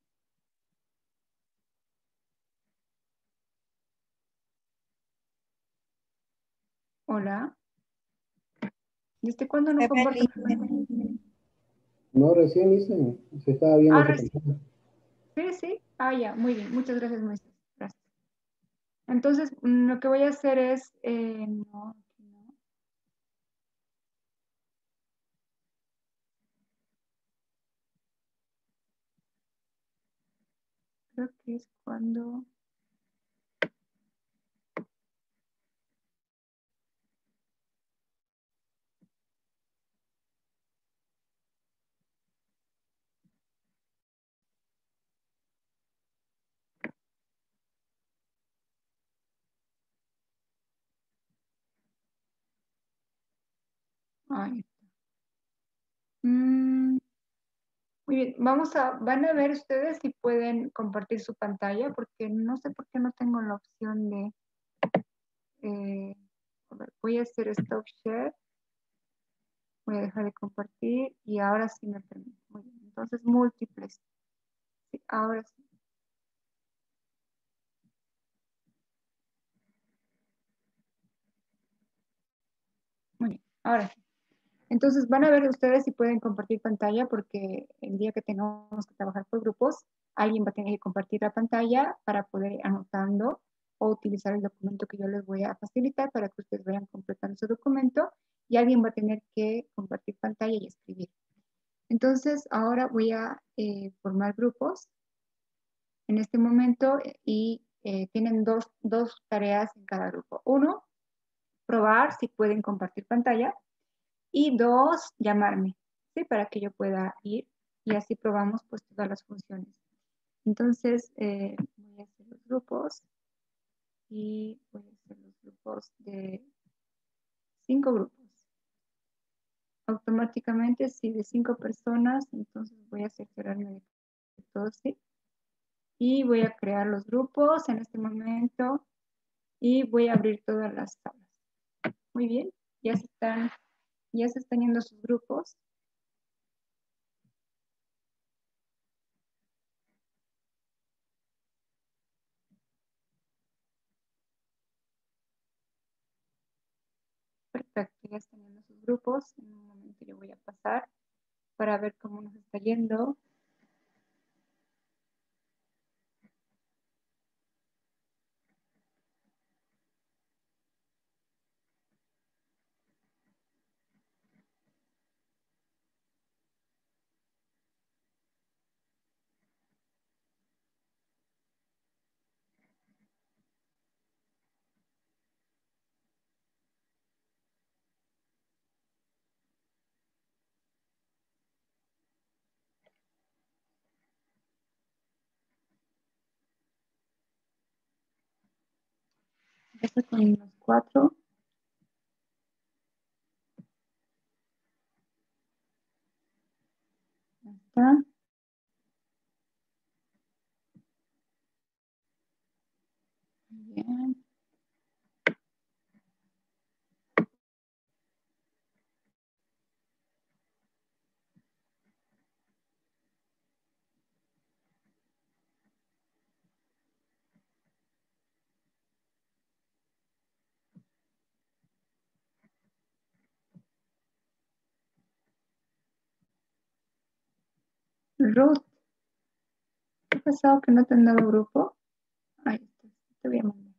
Hola. ¿Desde cuándo no comparto mi pantalla? No, recién hice, se estaba viendo Ah, su recién. pantalla. Sí, sí. Ah, ya, muy bien. Muchas gracias, Moisés. Gracias. Entonces, mm, lo que voy a hacer es, eh, no, aquí no. Creo que es cuando... Ahí está. Mm, muy bien, vamos a, van a ver ustedes si pueden compartir su pantalla, porque no sé por qué no tengo la opción de... Eh, a ver, voy a hacer stop share. Voy a dejar de compartir y ahora sí me permite. Muy bien, entonces múltiples. Sí, ahora sí. Muy bien, ahora sí. Entonces van a ver ustedes si pueden compartir pantalla porque el día que tengamos que trabajar por grupos, alguien va a tener que compartir la pantalla para poder ir anotando o utilizar el documento que yo les voy a facilitar para que ustedes vayan completando su documento y alguien va a tener que compartir pantalla y escribir. Entonces ahora voy a eh, formar grupos en este momento y eh, tienen dos, dos tareas en cada grupo. Uno, probar si pueden compartir pantalla. Y dos, llamarme, ¿sí? Para que yo pueda ir y así probamos pues todas las funciones. Entonces, eh, voy a hacer los grupos y voy a hacer los grupos de cinco grupos. Automáticamente, si de cinco personas, entonces voy a cerciorarme de que todos sí. Y voy a crear los grupos en este momento y voy a abrir todas las tablas. Muy bien. Ya se están, ya se están yendo sus grupos. Perfecto, ya están yendo sus grupos. En un momento yo voy a pasar para ver cómo nos está yendo. Ya está con los cuatro. Ya está. Bien. Ruth, ¿qué ha pasado que no te han dado grupo? Ahí está, te voy a mandar.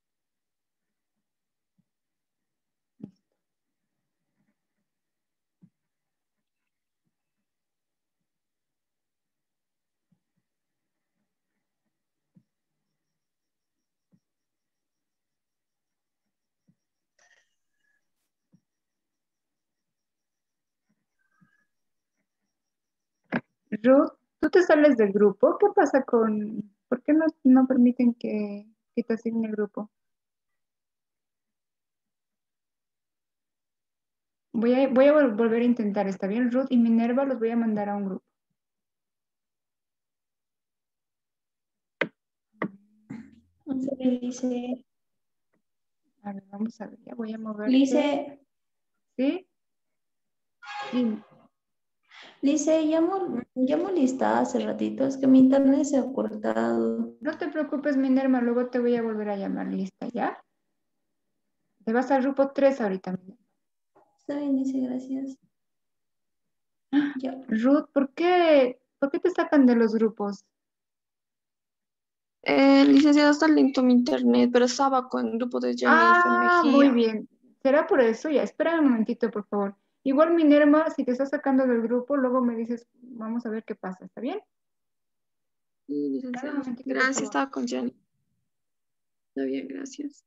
Ruth, ¿tú te sales del grupo? ¿Qué pasa con, por qué no, no permiten que, que te asigne el grupo? Voy a, voy a vol- volver a intentar, ¿está bien? Ruth y Minerva los voy a mandar a un grupo. Lice, A ver, vamos a ver, ya voy a mover. Lice, ¿Sí? Dime. Lice, llamo, llamo lista hace ratito, es que mi internet se ha cortado. No te preocupes, Minerva, luego te voy a volver a llamar, ¿lista ya? Te vas al grupo tres ahorita, Minerva. Está bien, Lice, gracias. Ya. Ruth, ¿por qué, por qué te sacan de los grupos? Eh, licenciada, está lento mi internet, pero estaba con el grupo de Jennifer Ah, muy Mejía. bien. ¿Será por eso? Ya, espera un momentito, por favor. Igual, Minerva, si te estás sacando del grupo, luego me dices, vamos a ver qué pasa, ¿está bien? Sí, Espera un licenciada. momentito, por Gracias, favor. estaba con Jenny. Está bien, gracias.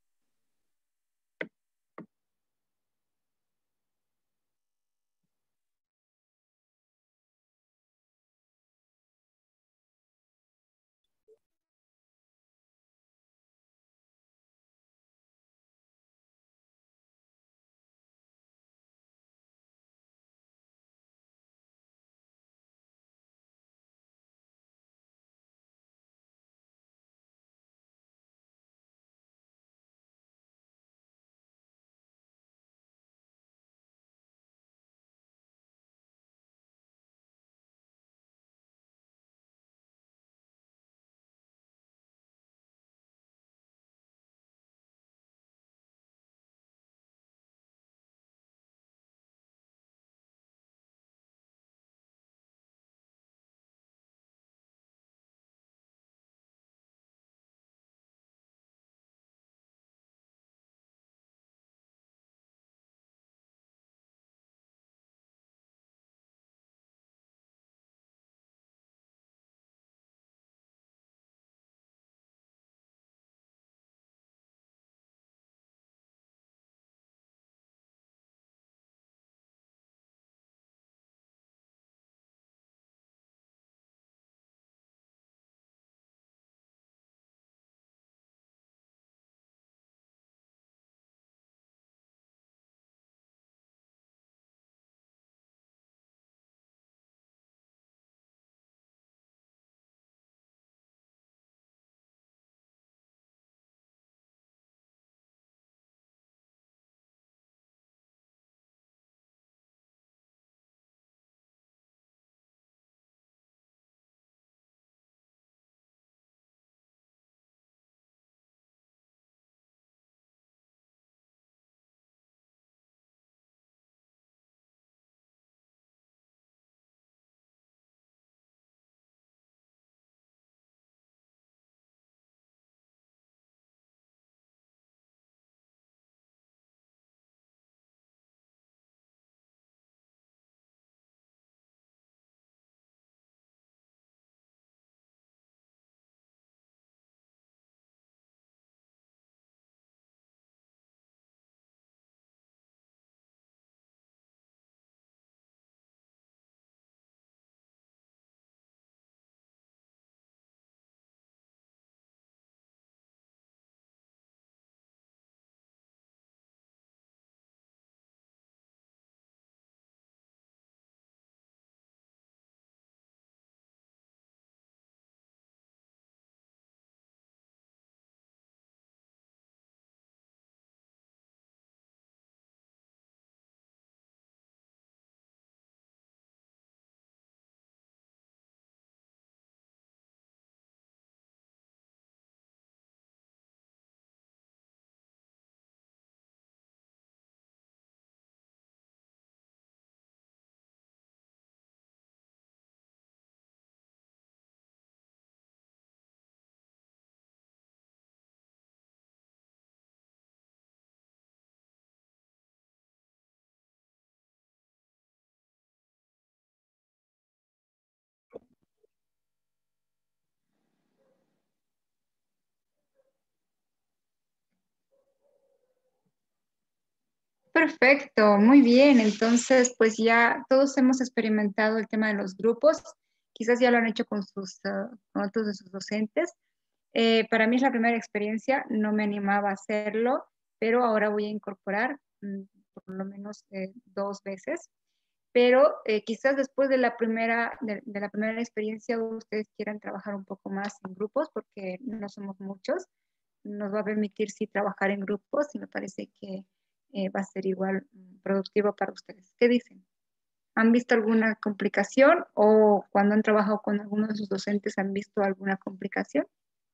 Perfecto, muy bien. Entonces, pues ya todos hemos experimentado el tema de los grupos. Quizás ya lo han hecho con, sus, uh, con otros de sus docentes. Eh, para mí es la primera experiencia, no me animaba a hacerlo, pero ahora voy a incorporar mm, por lo menos eh, dos veces. Pero eh, quizás después de la, primera, de, de la primera experiencia ustedes quieran trabajar un poco más en grupos porque no somos muchos. Nos va a permitir sí trabajar en grupos y me parece que eh, va a ser igual mm, productivo para ustedes. ¿Qué dicen? ¿Han visto alguna complicación o cuando han trabajado con alguno de sus docentes han visto alguna complicación?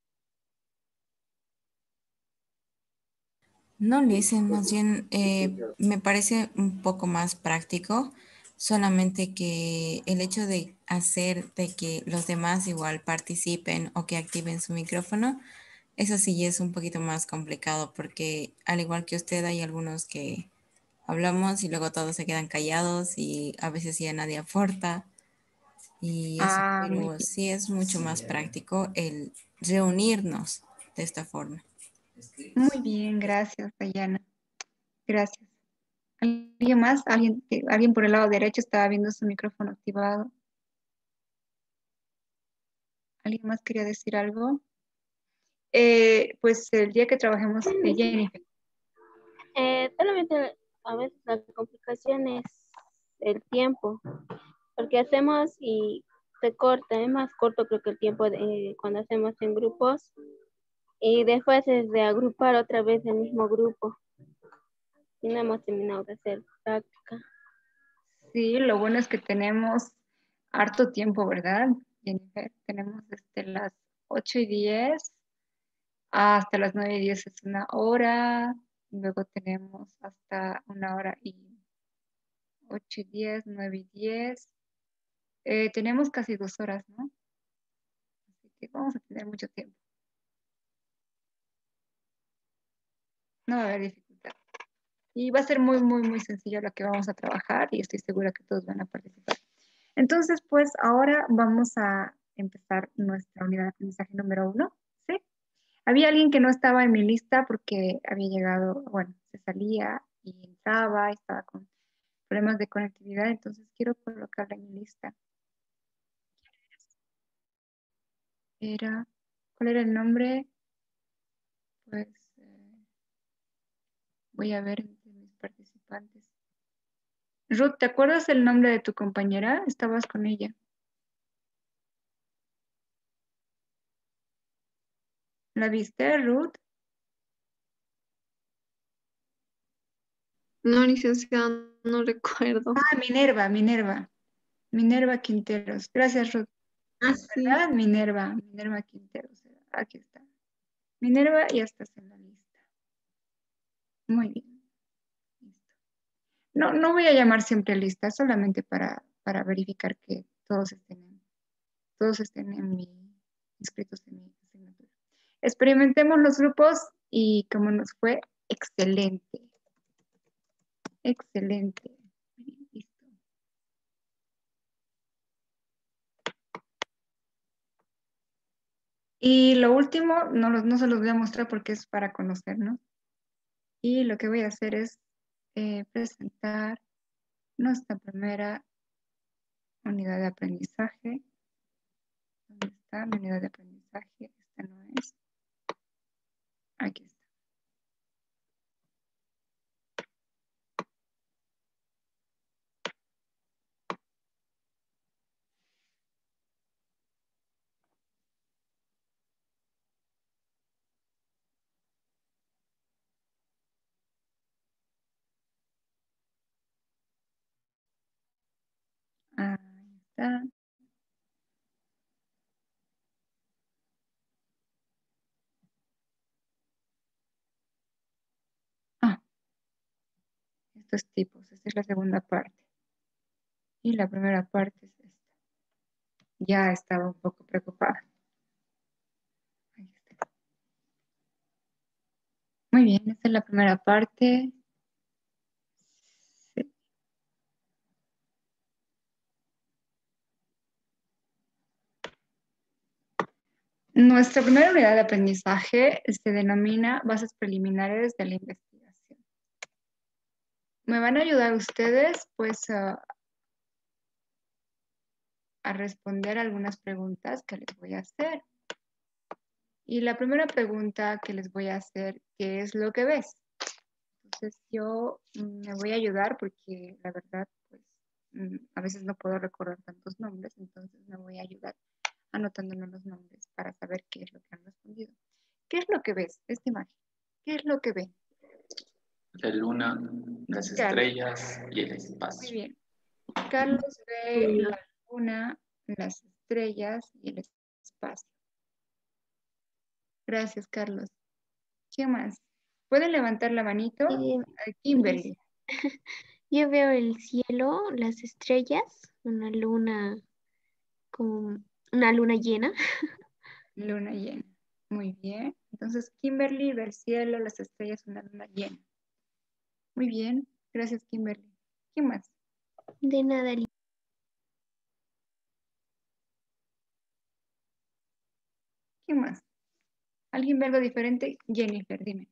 No lo hice, más bien eh, me parece un poco más práctico, solamente que el hecho de hacer de que los demás igual participen o que activen su micrófono, eso sí es un poquito más complicado porque al igual que usted hay algunos que hablamos y luego todos se quedan callados y a veces ya nadie aporta y eso, Ah, muy pero bien. sí es mucho más práctico el reunirnos de esta forma. Muy bien, gracias, Dayana. Gracias. ¿Alguien más? ¿Alguien, alguien por el lado derecho estaba viendo su micrófono activado? ¿Alguien más quería decir algo? Eh, pues el día que trabajemos, eh, Jennifer. Eh, solamente a veces la complicación es el tiempo, porque hacemos y se corta, es más corto creo que el tiempo de, eh, cuando hacemos en grupos y después es de agrupar otra vez el mismo grupo y no hemos terminado de hacer práctica. Sí, lo bueno es que tenemos harto tiempo, ¿verdad, Jennifer? Tenemos desde las ocho y diez hasta las nueve y diez es una hora, luego tenemos hasta una hora y ocho y diez, nueve y diez. Eh, tenemos casi dos horas, ¿no? Así que vamos a tener mucho tiempo. No va a haber dificultad. Y va a ser muy, muy, muy sencillo lo que vamos a trabajar y estoy segura que todos van a participar. Entonces, pues ahora vamos a empezar nuestra unidad de aprendizaje número uno, ¿sí? Había alguien que no estaba en mi lista porque había llegado, bueno, se salía y entraba, y estaba con problemas de conectividad, entonces quiero colocarla en mi lista. Era, ¿cuál era el nombre? Pues eh, voy a ver entre mis participantes. Ruth, ¿te acuerdas el nombre de tu compañera? Estabas con ella. ¿La viste, Ruth? No, licenciada, no recuerdo. Ah, Minerva, Minerva. Minerva Quinteros. Gracias, Ruth. Ah, sí. ¿Verdad? Minerva, Minerva Quinteros. Aquí está. Minerva, ya estás en la lista. Muy bien. Listo. No, no voy a llamar siempre lista, solamente para, para verificar que todos estén, en, todos estén en mi, inscritos en mi asignatura. Experimentemos los grupos y como nos fue, excelente. Excelente. Listo. Y lo último, no, los, no se los voy a mostrar porque es para conocernos. Y lo que voy a hacer es eh, presentar nuestra primera unidad de aprendizaje. ¿Dónde está mi unidad de aprendizaje? Esta no es. Aquí está. Ahí está. Ah, estos tipos. Esta es la segunda parte. Y la primera parte es esta. Ya estaba un poco preocupada. Ahí está. Muy bien, esta es la primera parte. Sí. Nuestra primera unidad de aprendizaje se denomina bases preliminares de la investigación. me van a ayudar ustedes pues a, a responder algunas preguntas que les voy a hacer. Y la primera pregunta que les voy a hacer, ¿qué es lo que ves? Entonces yo mm, me voy a ayudar porque la verdad pues mm, a veces no puedo recordar tantos nombres, entonces me voy a ayudar anotándonos los nombres para saber qué es lo que han respondido. ¿Qué es lo que ves? Esta imagen. ¿Qué es lo que ven? La luna, las Carlos. estrellas y el Muy espacio. bien. Carlos ve la luna, las estrellas y el espacio. Gracias, Carlos. ¿Qué más? ¿Pueden levantar la manito? Eh, Kimberly. Yo veo el cielo, las estrellas, una luna, como una luna llena. Luna llena. Muy bien. Entonces, Kimberly ve el cielo, las estrellas, una luna llena. Muy bien. Gracias, Kimberly. ¿Qué más? De nada, Li- ¿Qué más? ¿Alguien ve algo diferente? Jennifer, dime.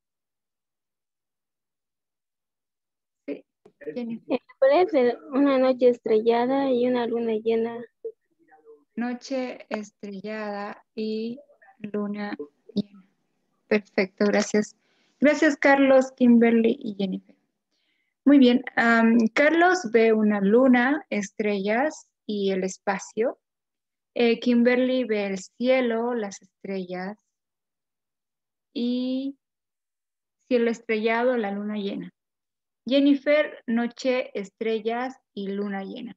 Sí, Jennifer. Eh, Puede ser una noche estrellada y una luna llena. Noche estrellada y luna llena. Perfecto, gracias. Gracias, Carlos, Kimberly y Jennifer. Muy bien. am, Carlos ve una luna, estrellas y el espacio. Eh, Kimberly ve el cielo, las estrellas y cielo estrellado, la luna llena. Jennifer, noche, estrellas y luna llena.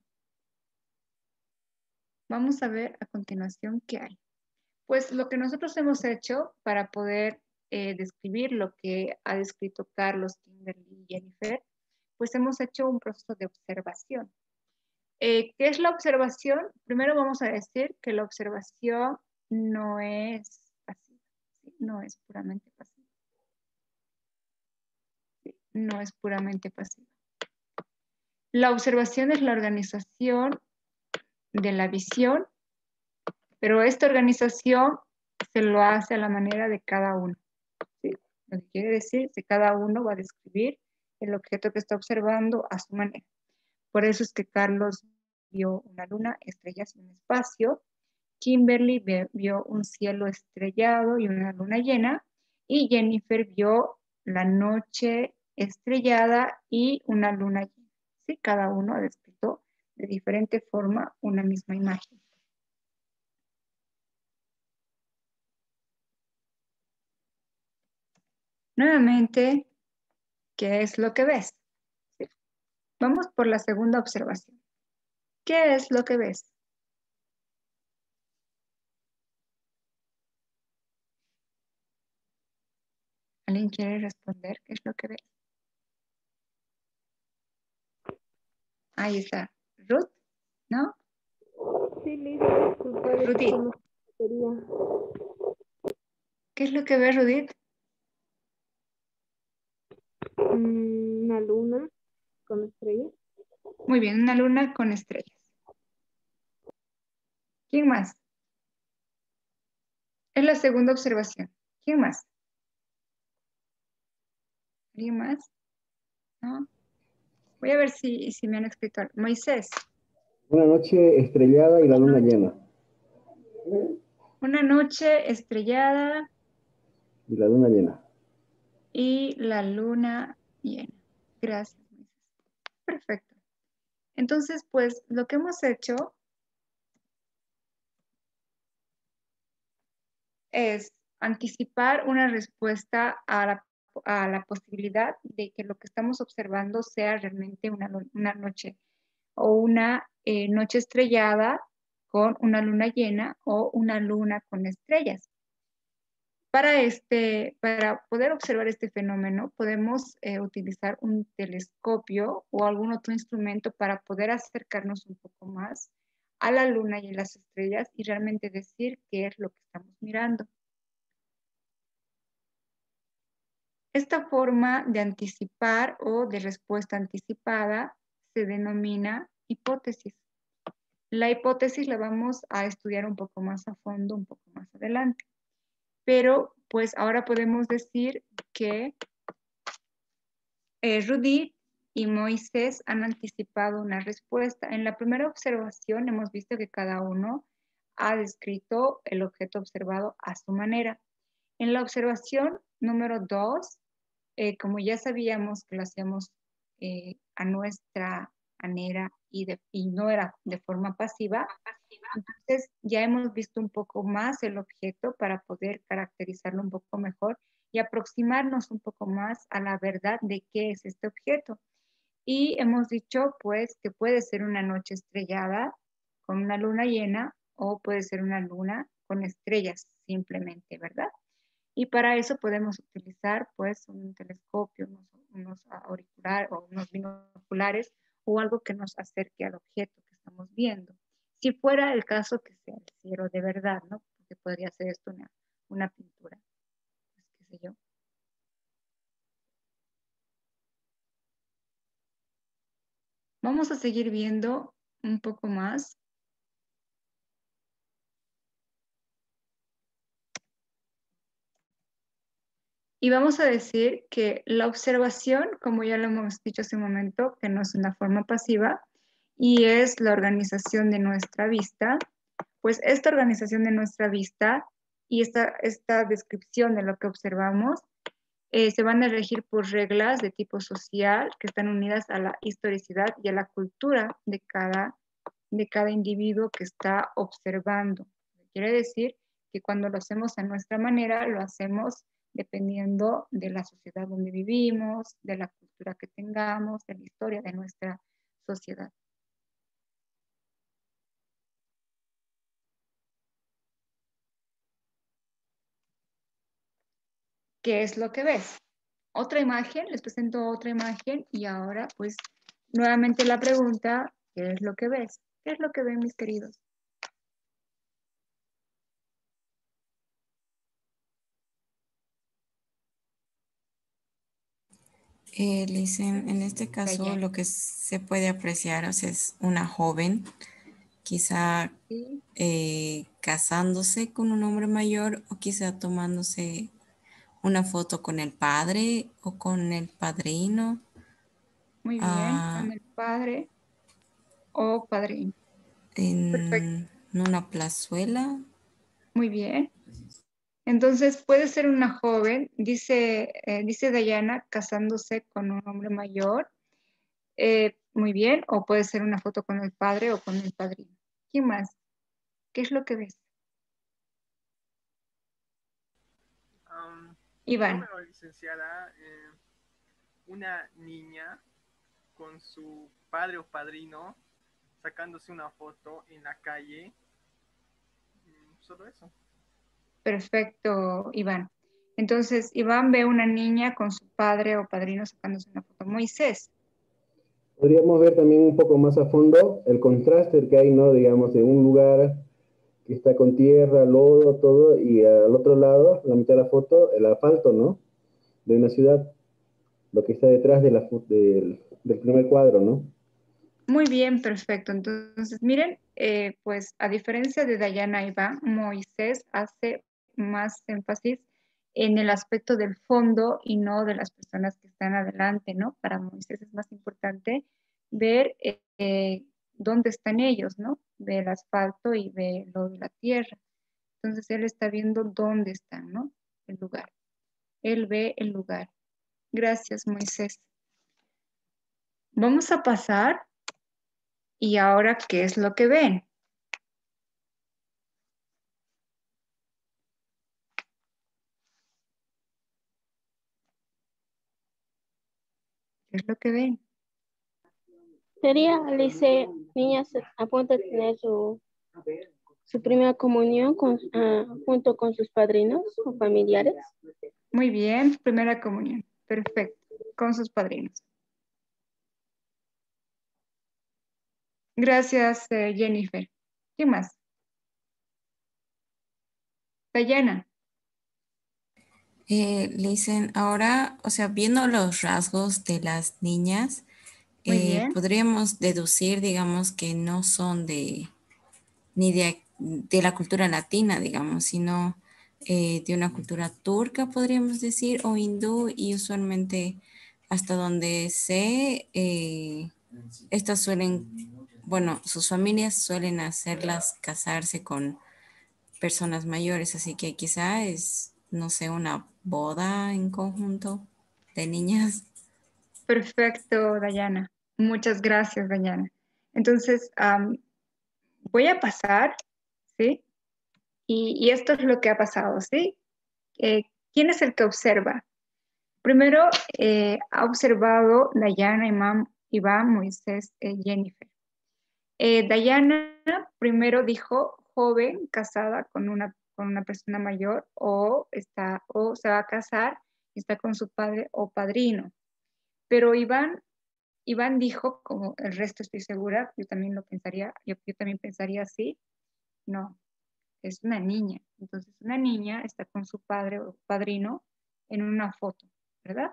Vamos a ver a continuación qué hay. Pues lo que nosotros hemos hecho para poder eh, describir lo que ha descrito Carlos, Kimberly y Jennifer, pues hemos hecho un proceso de observación. Eh, ¿Qué es la observación? Primero vamos a decir que la observación no es pasiva, ¿sí? No es puramente pasiva. ¿Sí? No es puramente pasiva. La observación es la organización de la visión, pero esta organización se lo hace a la manera de cada uno. ¿Sí? Lo que quiere decir que cada uno va a describir el objeto que está observando a su manera. Por eso es que Carlos vio una luna, estrellas y un espacio. Kimberly vio un cielo estrellado y una luna llena. Y Jennifer vio la noche estrellada y una luna llena. ¿Sí? Cada uno ha descrito de diferente forma una misma imagen. Nuevamente, ¿qué es lo que ves? ¿Sí? Vamos por la segunda observación. ¿Qué es lo que ves? ¿Alguien quiere responder qué es lo que ves? Ahí está. Ruth, ¿no? Sí, Lisa, disculpa, es que Rudith. no quería. ¿Qué es lo que ves, Rudith? Mm, Una luna con estrellas. Muy bien, una luna con estrellas. ¿Quién más? Es la segunda observación. ¿Quién más? ¿Alguien más? ¿No? Voy a ver si, si me han escrito algo. Moisés. Una noche estrellada y la luna llena. Una noche estrellada Y la luna llena. y la luna llena. Gracias, Moisés. Perfecto. Entonces, pues, lo que hemos hecho es anticipar una respuesta a la, a la posibilidad de que lo que estamos observando sea realmente una, una noche o una eh, noche estrellada con una luna llena o una luna con estrellas. Para, este, para poder observar este fenómeno podemos eh, utilizar un telescopio o algún otro instrumento para poder acercarnos un poco más a la luna y a las estrellas y realmente decir qué es lo que estamos mirando. Esta forma de anticipar o de respuesta anticipada se denomina hipótesis. La hipótesis la vamos a estudiar un poco más a fondo, un poco más adelante. Pero pues ahora podemos decir que eh, Rudith y Moisés han anticipado una respuesta. En la primera observación hemos visto que cada uno ha descrito el objeto observado a su manera. En la observación número dos, eh, como ya sabíamos que lo hacíamos eh, a nuestra manera y, de, y no era de forma pasiva, entonces ya hemos visto un poco más el objeto para poder caracterizarlo un poco mejor y aproximarnos un poco más a la verdad de qué es este objeto. Y hemos dicho pues que puede ser una noche estrellada con una luna llena o puede ser una luna con estrellas simplemente, ¿verdad? Y para eso podemos utilizar pues un telescopio, unos, unos auriculares o unos binoculares o algo que nos acerque al objeto que estamos viendo. Si fuera el caso que sea el cielo de verdad, ¿no? Porque podría ser esto una, una pintura, pues, qué sé yo. Vamos a seguir viendo un poco más. Y vamos a decir que la observación, como ya lo hemos dicho hace un momento, que no es una forma pasiva, y es la organización de nuestra vista, pues esta organización de nuestra vista y esta, esta descripción de lo que observamos eh, se van a regir por reglas de tipo social que están unidas a la historicidad y a la cultura de cada, de cada individuo que está observando. Quiere decir que cuando lo hacemos a nuestra manera, lo hacemos dependiendo de la sociedad donde vivimos, de la cultura que tengamos, de la historia de nuestra sociedad. ¿Qué es lo que ves? Otra imagen, les presento otra imagen y ahora pues nuevamente la pregunta, ¿qué es lo que ves? ¿Qué es lo que ven mis queridos? Eh, Licen, en este caso lo que se puede apreciar, o sea, es una joven, quizá sí. eh, casándose con un hombre mayor o quizá tomándose una foto con el padre o con el padrino. Muy bien, ah, con el padre o padrino. En, Perfecto. en una plazuela. Muy bien. Entonces puede ser una joven, dice, eh, dice Dayana, casándose con un hombre mayor. Eh, muy bien, o puede ser una foto con el padre o con el padrino. ¿Quién más? ¿Qué es lo que ves? Um, Iván. Yo veo, licenciada, eh, una niña con su padre o padrino sacándose una foto en la calle. Solo eso. Perfecto, Iván. Entonces, Iván ve una niña con su padre o padrino sacándose una foto. Moisés. Podríamos ver también un poco más a fondo el contraste que hay, ¿no? Digamos, de un lugar que está con tierra, lodo, todo, y al otro lado, la mitad de la foto, el asfalto, ¿no? De una ciudad, lo que está detrás de la, del, del primer cuadro, ¿no? Muy bien, perfecto. Entonces, miren, eh, pues a diferencia de Dayana y Iván, Moisés hace más énfasis en el aspecto del fondo y no de las personas que están adelante, ¿no? Para Moisés es más importante ver eh, eh, dónde están ellos, ¿no? Ve el asfalto y ve lo de la tierra. Entonces, él está viendo dónde están, ¿no? El lugar. Él ve el lugar. Gracias, Moisés. Vamos a pasar. ¿Y ahora qué es lo que ven? ¿Qué es lo que ven? Sería, Alice, niñas a punto de tener su, su primera comunión con, uh, junto con sus padrinos o familiares. Muy bien, primera comunión. Perfecto, con sus padrinos. Gracias, eh, Jennifer. ¿Qué más? Dayana. Eh, le dicen ahora, o sea, viendo los rasgos de las niñas, Muy eh, bien. podríamos deducir, digamos, que no son de ni de, de la cultura latina, digamos, sino eh, de una cultura turca, podríamos decir, o hindú, y usualmente hasta donde sé, eh, estas suelen, bueno, sus familias suelen hacerlas casarse con personas mayores, así que quizá es, no sé, una boda en conjunto de niñas. Perfecto, Dayana. Muchas gracias, Dayana. Entonces, am, voy a pasar, ¿sí? Y, y esto es lo que ha pasado, ¿sí? Eh, ¿quién es el que observa? Primero, eh, ha observado Dayana, Imam, Iván, Moisés, eh, Jennifer. Eh, Dayana primero dijo joven, casada con una, con una persona mayor, o, está, o se va a casar y está con su padre o padrino. Pero Iván, Iván dijo, como el resto estoy segura, yo también lo pensaría, yo, yo también pensaría así, no, es una niña. Entonces una niña está con su padre o padrino en una foto, ¿verdad?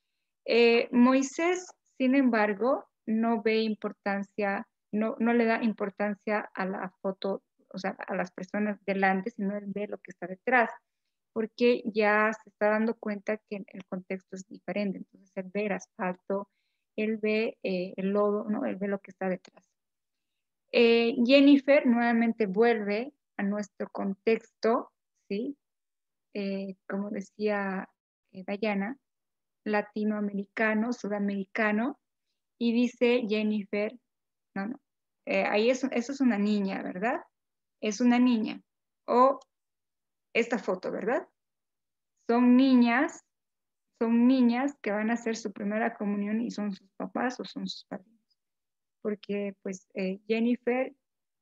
Eh, Moisés, sin embargo, no ve importancia, no, no le da importancia a la foto, o sea, a las personas delante, sino él ve lo que está detrás, porque ya se está dando cuenta que el contexto es diferente. Entonces él ve el asfalto, él ve eh, el lodo, ¿no? Él ve lo que está detrás. Eh, Jennifer nuevamente vuelve a nuestro contexto, ¿sí? Eh, como decía eh, Dayana, latinoamericano, sudamericano, y dice Jennifer, no, no, eh, ahí es, eso es una niña, ¿verdad? Es una niña. O esta foto, ¿verdad? Son niñas, son niñas que van a hacer su primera comunión y son sus papás o son sus padrinos. Porque pues eh, Jennifer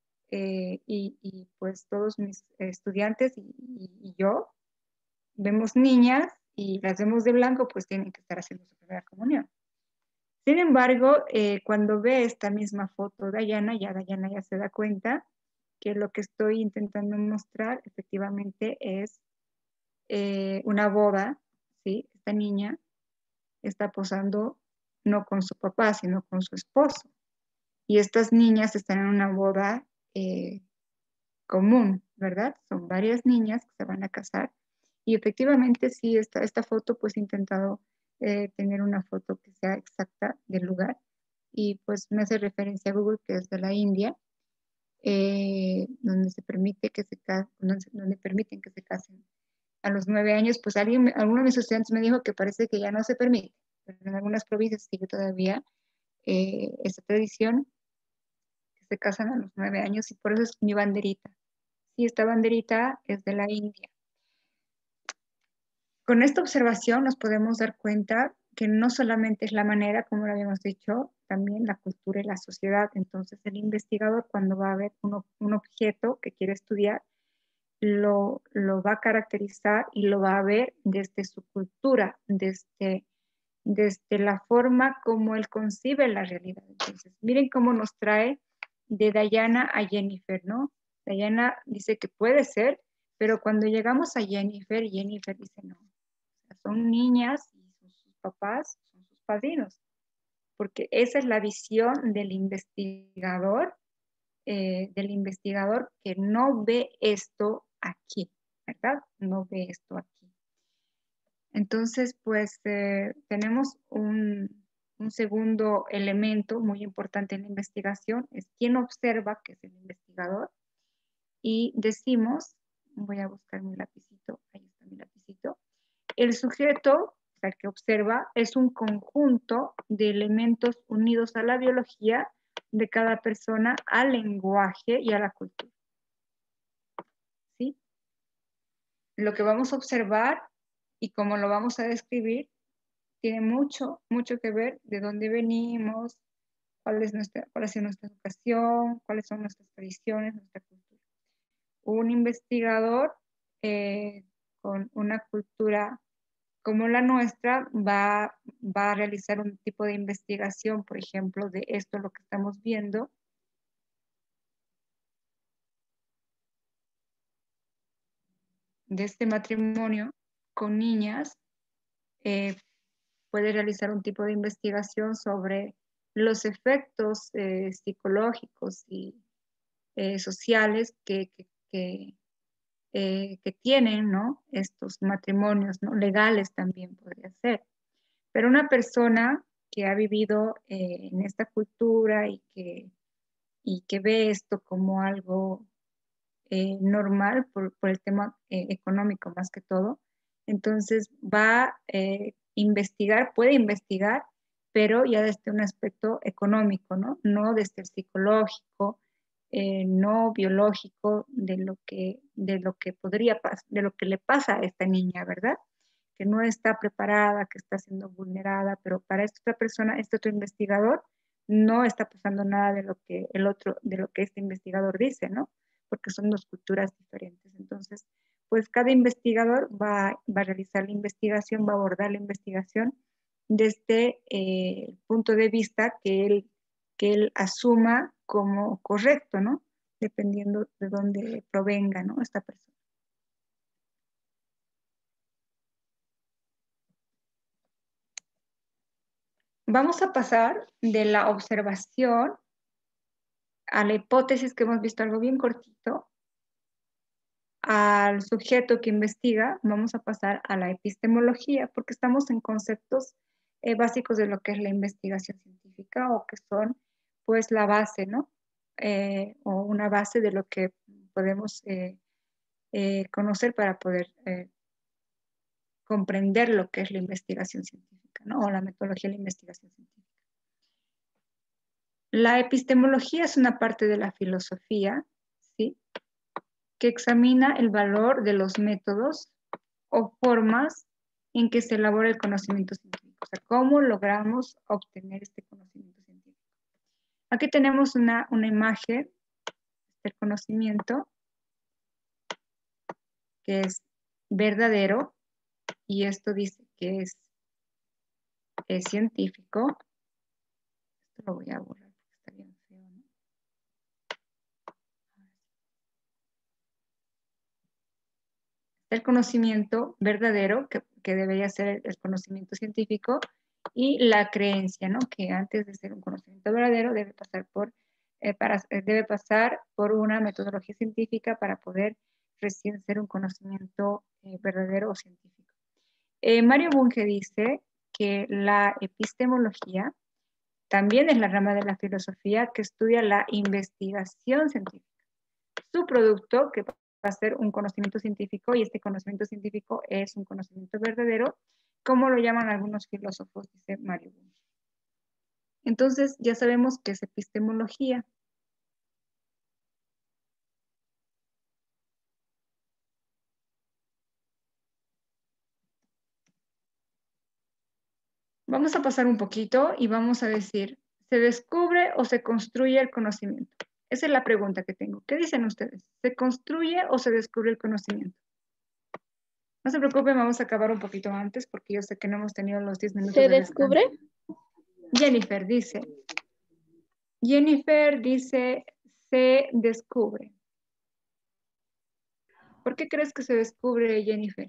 eh, y, y, pues todos mis estudiantes y, y, y yo vemos niñas y las vemos de blanco, pues tienen que estar haciendo su primera comunión. Sin embargo, eh, cuando ve esta misma foto de Dayana, ya Dayana ya se da cuenta que lo que estoy intentando mostrar efectivamente es eh, una boda, ¿sí? Esta niña está posando no con su papá, sino con su esposo. Y estas niñas están en una boda eh, común, ¿verdad? Son varias niñas que se van a casar. Y efectivamente, sí, esta, esta foto, pues he intentado eh, tener una foto que sea exacta del lugar. Y pues me hace referencia a Google, que es de la India, eh, donde se permite que se donde, donde permiten que se casen a los nueve años. Pues alguien, alguno de mis estudiantes me dijo que parece que ya no se permite, pero en algunas provincias sigue todavía eh, esa tradición, que se casan a los nueve años, y por eso es mi banderita. Sí, esta banderita es de la India. Con esta observación nos podemos dar cuenta que no solamente es la manera, como lo habíamos dicho, también la cultura y la sociedad. Entonces el investigador, cuando va a ver un, un objeto que quiere estudiar, lo, lo va a caracterizar y lo va a ver desde su cultura, desde, desde la forma como él concibe la realidad. Entonces, miren cómo nos trae de Dayana a Jennifer, ¿no? Dayana dice que puede ser, pero cuando llegamos a Jennifer, Jennifer dice no. Son niñas y son sus papás, son sus padrinos, porque esa es la visión del investigador, eh, del investigador que no ve esto aquí, ¿verdad? No ve esto aquí. Entonces, pues eh, tenemos un, un segundo elemento muy importante en la investigación, es quién observa, que es el investigador, y decimos, voy a buscar mi lapicito, ahí está mi lapicito, el sujeto, o sea, que observa, es un conjunto de elementos unidos a la biología de cada persona, al lenguaje y a la cultura. ¿Sí? Lo que vamos a observar y cómo lo vamos a describir tiene mucho, mucho que ver de dónde venimos, cuál es nuestra, cuál es nuestra educación, cuáles son nuestras tradiciones, nuestra cultura. Un investigador eh, con una cultura como la nuestra va, va a realizar un tipo de investigación, por ejemplo, de esto lo que estamos viendo. De este matrimonio con niñas, eh, puede realizar un tipo de investigación sobre los efectos eh, psicológicos y eh, sociales que, que, que, eh, que tienen, ¿no? Estos matrimonios, ¿no? Legales también podría ser. Pero una persona que ha vivido eh, en esta cultura y que, y que ve esto como algo eh, normal por, por el tema eh, económico más que todo, entonces va a eh, investigar, puede investigar, pero ya desde un aspecto económico, ¿no? No desde el psicológico, eh, no biológico de lo que, de lo que podría pasar, de lo que le pasa a esta niña, ¿verdad? Que no está preparada, que está siendo vulnerada, pero para esta otra persona, este otro investigador, no está pasando nada de lo que el otro, de lo que este investigador dice, ¿no? Porque son dos culturas diferentes. Entonces, pues cada investigador va, va a realizar la investigación, va a abordar la investigación desde eh, el punto de vista que él, que él asuma como correcto, ¿no? Dependiendo de dónde provenga, ¿no? Esta persona. Vamos a pasar de la observación a la hipótesis que hemos visto, algo bien cortito, al sujeto que investiga. Vamos a pasar a la epistemología, porque estamos en conceptos eh, básicos de lo que es la investigación científica, o que son pues la base, ¿no? Eh, o una base de lo que podemos eh, eh, conocer para poder eh, comprender lo que es la investigación científica, ¿no? O la metodología de la investigación científica. La epistemología es una parte de la filosofía, ¿sí? Que examina el valor de los métodos o formas en que se elabora el conocimiento científico. O sea, cómo logramos obtener este conocimiento científico. Aquí tenemos una, una imagen del conocimiento que es verdadero, y esto dice que es, es científico. Esto lo voy a borrar. El conocimiento verdadero, que, que debería ser el conocimiento científico, y la creencia, ¿no? Que antes de ser un conocimiento verdadero debe pasar por, eh, para, debe pasar por una metodología científica para poder recién ser un conocimiento eh, verdadero o científico. Eh, Mario Bunge dice que la epistemología también es la rama de la filosofía que estudia la investigación científica. Su producto, que va a ser un conocimiento científico, y este conocimiento científico es un conocimiento verdadero, como lo llaman algunos filósofos, dice Mario Bunge. Entonces, ya sabemos qué es epistemología. Vamos a pasar un poquito y vamos a decir, ¿se descubre o se construye el conocimiento? Esa es la pregunta que tengo. ¿Qué dicen ustedes? ¿Se construye o se descubre el conocimiento? No se preocupen, vamos a acabar un poquito antes porque yo sé que no hemos tenido los diez minutos ¿Se de descubre? descanso. Jennifer dice, Jennifer dice, se descubre. ¿Por qué crees que se descubre, Jennifer?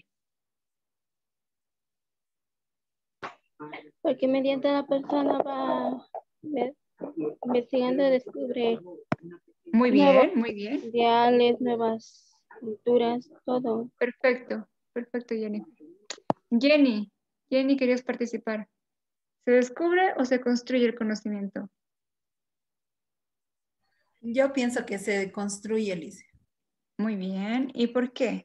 Porque mediante la persona va investigando y descubre Muy bien, muy bien. ideales, nuevas culturas, todo. Perfecto, perfecto, Jenny. Jenny, Jenny, ¿querías participar? ¿Se descubre o se construye el conocimiento? Yo pienso que se construye, Lice. Muy bien. ¿Y por qué?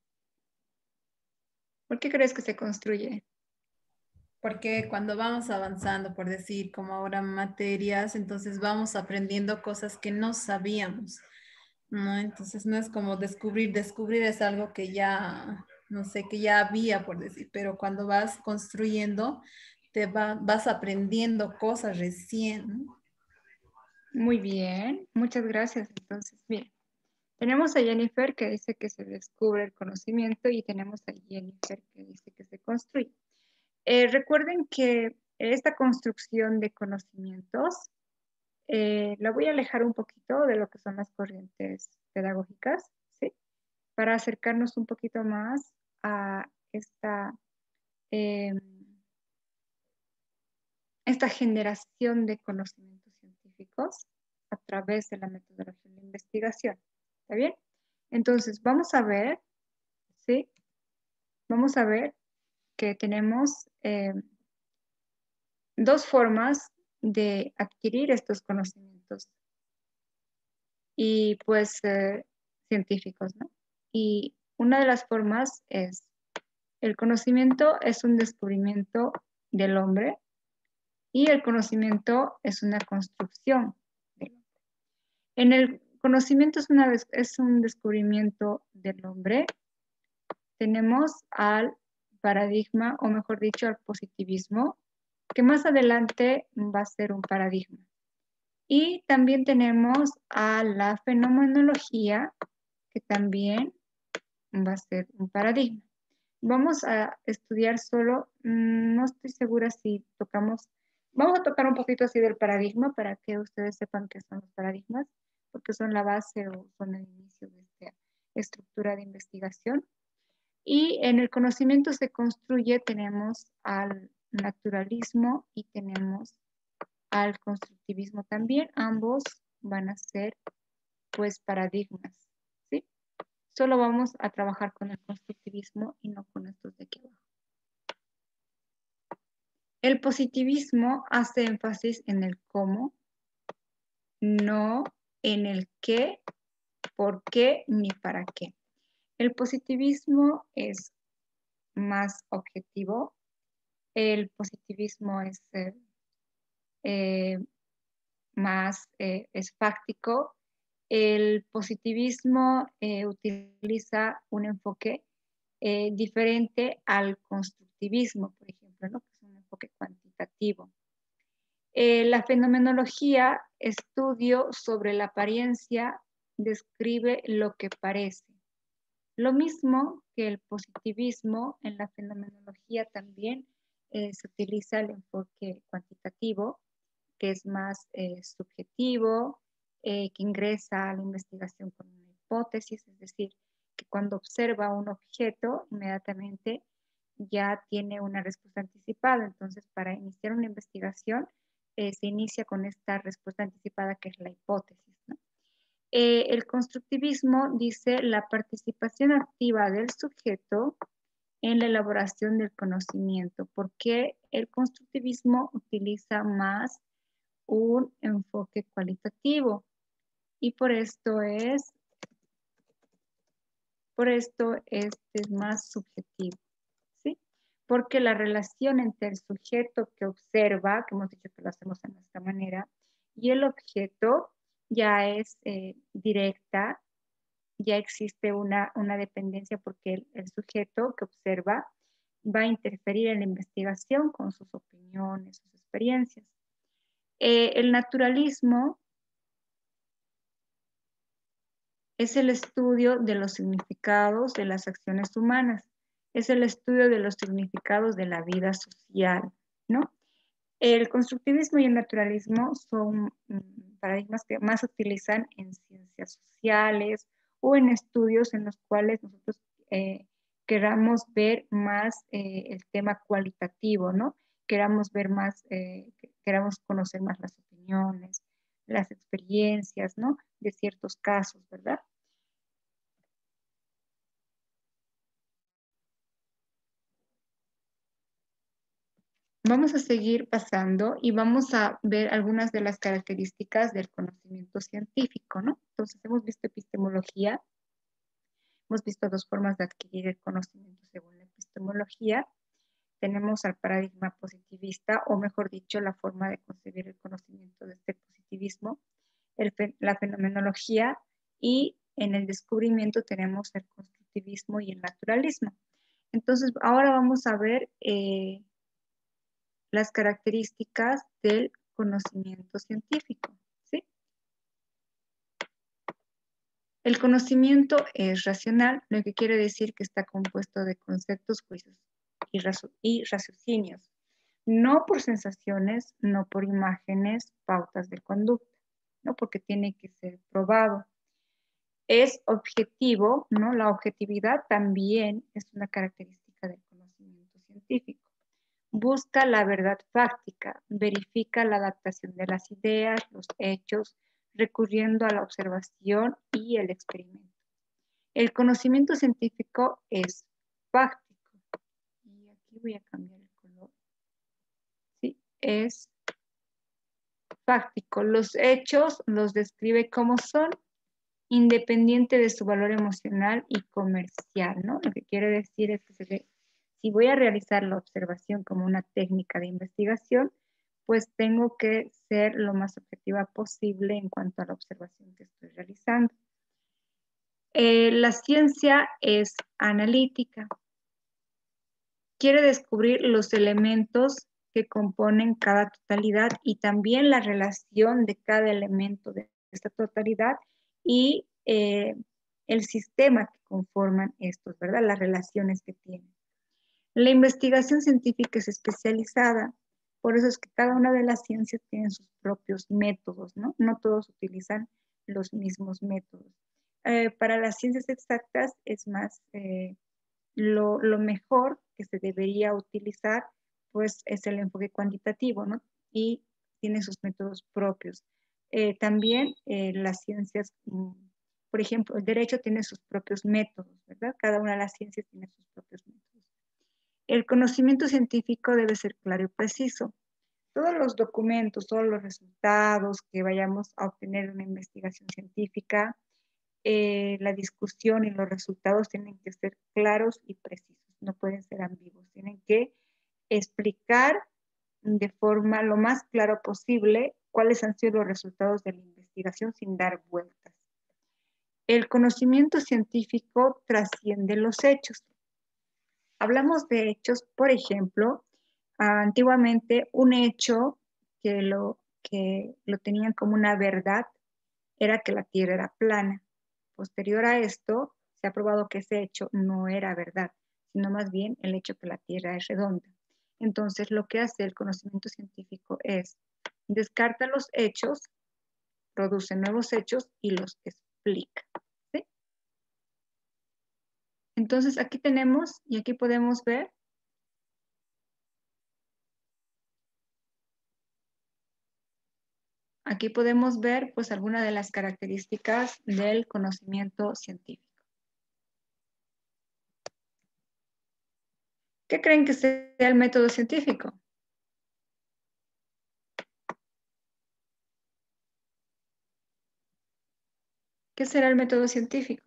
¿Por qué crees que se construye? Porque cuando vamos avanzando, por decir, como ahora materias, entonces vamos aprendiendo cosas que no sabíamos, ¿no? Entonces no es como descubrir, descubrir es algo que ya, no sé, que ya había, por decir, pero cuando vas construyendo, te va, vas aprendiendo cosas recién, ¿no? Muy bien, muchas gracias. Entonces, bien, tenemos a Jennifer que dice que se descubre el conocimiento y tenemos a Jennifer que dice que se construye. Eh, recuerden que esta construcción de conocimientos eh, la voy a alejar un poquito de lo que son las corrientes pedagógicas, ¿sí? Para acercarnos un poquito más a esta, eh, esta generación de conocimientos científicos a través de la metodología de la investigación. ¿Está bien? Entonces, vamos a ver, ¿sí? Vamos a ver que tenemos... Eh, dos formas de adquirir estos conocimientos y pues eh, científicos, ¿no? Y una de las formas es, el conocimiento es un descubrimiento del hombre y el conocimiento es una construcción del hombre. En el conocimiento es, una, es un descubrimiento del hombre. Tenemos al paradigma, o mejor dicho, al positivismo, que más adelante va a ser un paradigma. Y también tenemos a la fenomenología, que también va a ser un paradigma. Vamos a estudiar solo, no estoy segura si tocamos, vamos a tocar un poquito así del paradigma para que ustedes sepan qué son los paradigmas, porque son la base o son el inicio de esta estructura de investigación. Y en el conocimiento se construye, tenemos al naturalismo y tenemos al constructivismo también. Ambos van a ser pues paradigmas, ¿sí? Solo vamos a trabajar con el constructivismo y no con estos de aquí abajo. El positivismo hace énfasis en el cómo, no en el qué, por qué ni para qué. El positivismo es más objetivo. El positivismo es eh, eh, más eh, es fáctico. El positivismo eh, utiliza un enfoque eh, diferente al constructivismo, por ejemplo, ¿no? Que es un enfoque cuantitativo. Eh, la fenomenología, estudio sobre la apariencia, describe lo que parece. Lo mismo que el positivismo, en la fenomenología también eh, se utiliza el enfoque cuantitativo, que es más eh, subjetivo, eh, que ingresa a la investigación con una hipótesis, es decir, que cuando observa un objeto, inmediatamente ya tiene una respuesta anticipada. Entonces, para iniciar una investigación, eh, se inicia con esta respuesta anticipada, que es la hipótesis, ¿no? Eh, el constructivismo dice la participación activa del sujeto en la elaboración del conocimiento, porque el constructivismo utiliza más un enfoque cualitativo y por esto es, por esto este es más subjetivo, ¿sí? Porque la relación entre el sujeto que observa, que hemos dicho que lo hacemos de nuestra manera, y el objeto ya es eh, directa, ya existe una, una dependencia porque el, el sujeto que observa va a interferir en la investigación con sus opiniones, sus experiencias. Eh, el naturalismo es el estudio de los significados de las acciones humanas, es el estudio de los significados de la vida social, ¿no? El constructivismo y el naturalismo son mm, paradigmas que más se utilizan en ciencias sociales o en estudios en los cuales nosotros eh, queramos ver más eh, el tema cualitativo, ¿no? Queramos ver más, eh, queramos conocer más las opiniones, las experiencias, ¿no? De ciertos casos, ¿verdad? Vamos a seguir pasando y vamos a ver algunas de las características del conocimiento científico, ¿no? Entonces, hemos visto epistemología, hemos visto dos formas de adquirir el conocimiento según la epistemología. Tenemos al paradigma positivista, o mejor dicho, la forma de concebir el conocimiento de este positivismo, el, la fenomenología, y en el descubrimiento tenemos el constructivismo y el naturalismo. Entonces, ahora vamos a ver eh, las características del conocimiento científico, ¿sí? El conocimiento es racional, lo que quiere decir que está compuesto de conceptos, juicios y, y raciocinios, no por sensaciones, no por imágenes, pautas de conducta, ¿no? Porque tiene que ser probado. Es objetivo, ¿no? La objetividad también es una característica del conocimiento científico. Busca la verdad fáctica, verifica la adaptación de las ideas, los hechos, recurriendo a la observación y el experimento. El conocimiento científico es fáctico. Y aquí voy a cambiar el color. Sí, es fáctico. Los hechos los describe como son, independiente de su valor emocional y comercial, ¿no? Lo que quiere decir es que se ve, si voy a realizar la observación como una técnica de investigación, pues tengo que ser lo más objetiva posible en cuanto a la observación que estoy realizando. Eh, la ciencia es analítica. Quiere descubrir los elementos que componen cada totalidad y también la relación de cada elemento de esta totalidad y eh, el sistema que conforman estos, ¿verdad? Las relaciones que tienen. La investigación científica es especializada, por eso es que cada una de las ciencias tiene sus propios métodos, ¿no? No todos utilizan los mismos métodos. Eh, para las ciencias exactas es más, eh, lo, lo mejor que se debería utilizar, pues es el enfoque cuantitativo, ¿no? Y tiene sus métodos propios. Eh, también eh, las ciencias, mm, por ejemplo, el derecho tiene sus propios métodos, ¿verdad? Cada una de las ciencias tiene sus propios métodos. El conocimiento científico debe ser claro y preciso. Todos los documentos, todos los resultados que vayamos a obtener de una investigación científica, eh, la discusión y los resultados tienen que ser claros y precisos, no pueden ser ambiguos, tienen que explicar de forma lo más claro posible cuáles han sido los resultados de la investigación sin dar vueltas. El conocimiento científico trasciende los hechos. Hablamos de hechos, por ejemplo, antiguamente un hecho que lo, que lo tenían como una verdad era que la Tierra era plana. Posterior a esto, se ha probado que ese hecho no era verdad, sino más bien el hecho que la Tierra es redonda. Entonces, lo que hace el conocimiento científico es descarta los hechos, produce nuevos hechos y los explica. ¿Sí? Entonces, aquí tenemos y aquí podemos ver Aquí podemos ver pues algunas de las características del conocimiento científico. ¿Qué creen que sea el método científico? ¿Qué será el método científico?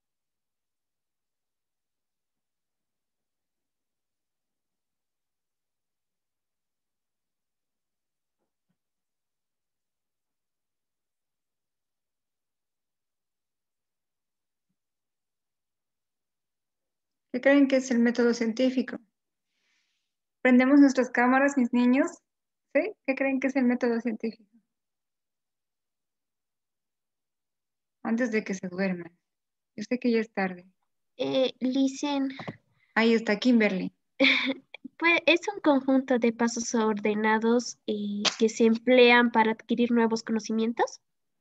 ¿Qué creen que es el método científico? ¿Prendemos nuestras cámaras, mis niños? ¿Sí? ¿Qué creen que es el método científico? Antes de que se duerman. Yo sé que ya es tarde. Eh, Licen, Ahí está Kimberly. pues es un conjunto de pasos ordenados eh, que se emplean para adquirir nuevos conocimientos.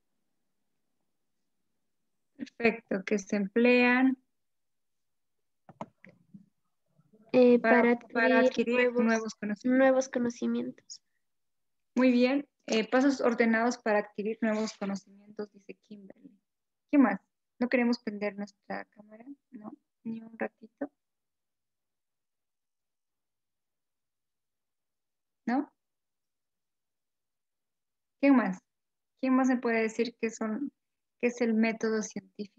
Perfecto, que se emplean Eh, para, para adquirir, para adquirir nuevos, nuevos conocimientos. nuevos conocimientos. Muy bien. Eh, pasos ordenados para adquirir nuevos conocimientos, dice Kimberly. ¿Qué más? ¿No queremos prender nuestra cámara? ¿No? ¿Ni un ratito? ¿No? ¿Quién más? ¿Quién más me puede decir qué son, qué es el método científico?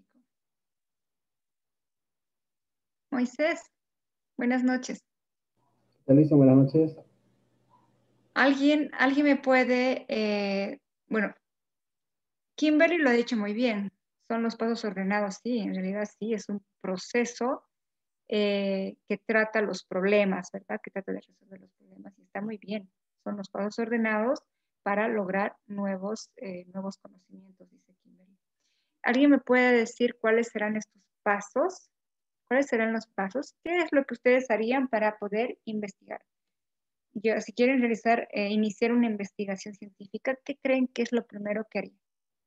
Moisés, buenas noches. Alicia, buenas noches. ¿Alguien, alguien me puede, eh, bueno, Kimberly lo ha dicho muy bien, son los pasos ordenados, sí, en realidad sí, es un proceso eh, que trata los problemas, ¿verdad? Que trata de resolver los problemas y está muy bien, son los pasos ordenados para lograr nuevos, eh, nuevos conocimientos, dice Kimberly. ¿Alguien me puede decir cuáles serán estos pasos? ¿Cuáles serán los pasos? ¿Qué es lo que ustedes harían para poder investigar? Yo, si quieren realizar, eh, iniciar una investigación científica, ¿qué creen que es lo primero que harían?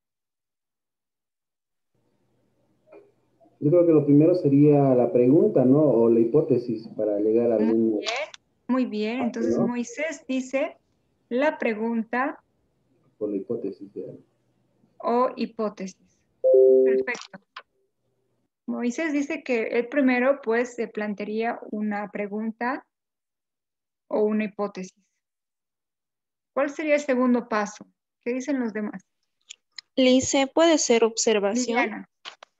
Yo creo que lo primero sería la pregunta, ¿no? O la hipótesis para llegar a algún... Muy bien, muy bien. Entonces, ¿no? Moisés dice la pregunta Por la hipótesis. ¿Ya? O hipótesis. Perfecto. Moisés dice que él primero, pues, se plantearía una pregunta o una hipótesis. ¿Cuál sería el segundo paso? ¿Qué dicen los demás? Lice, puede ser observación. Viviana.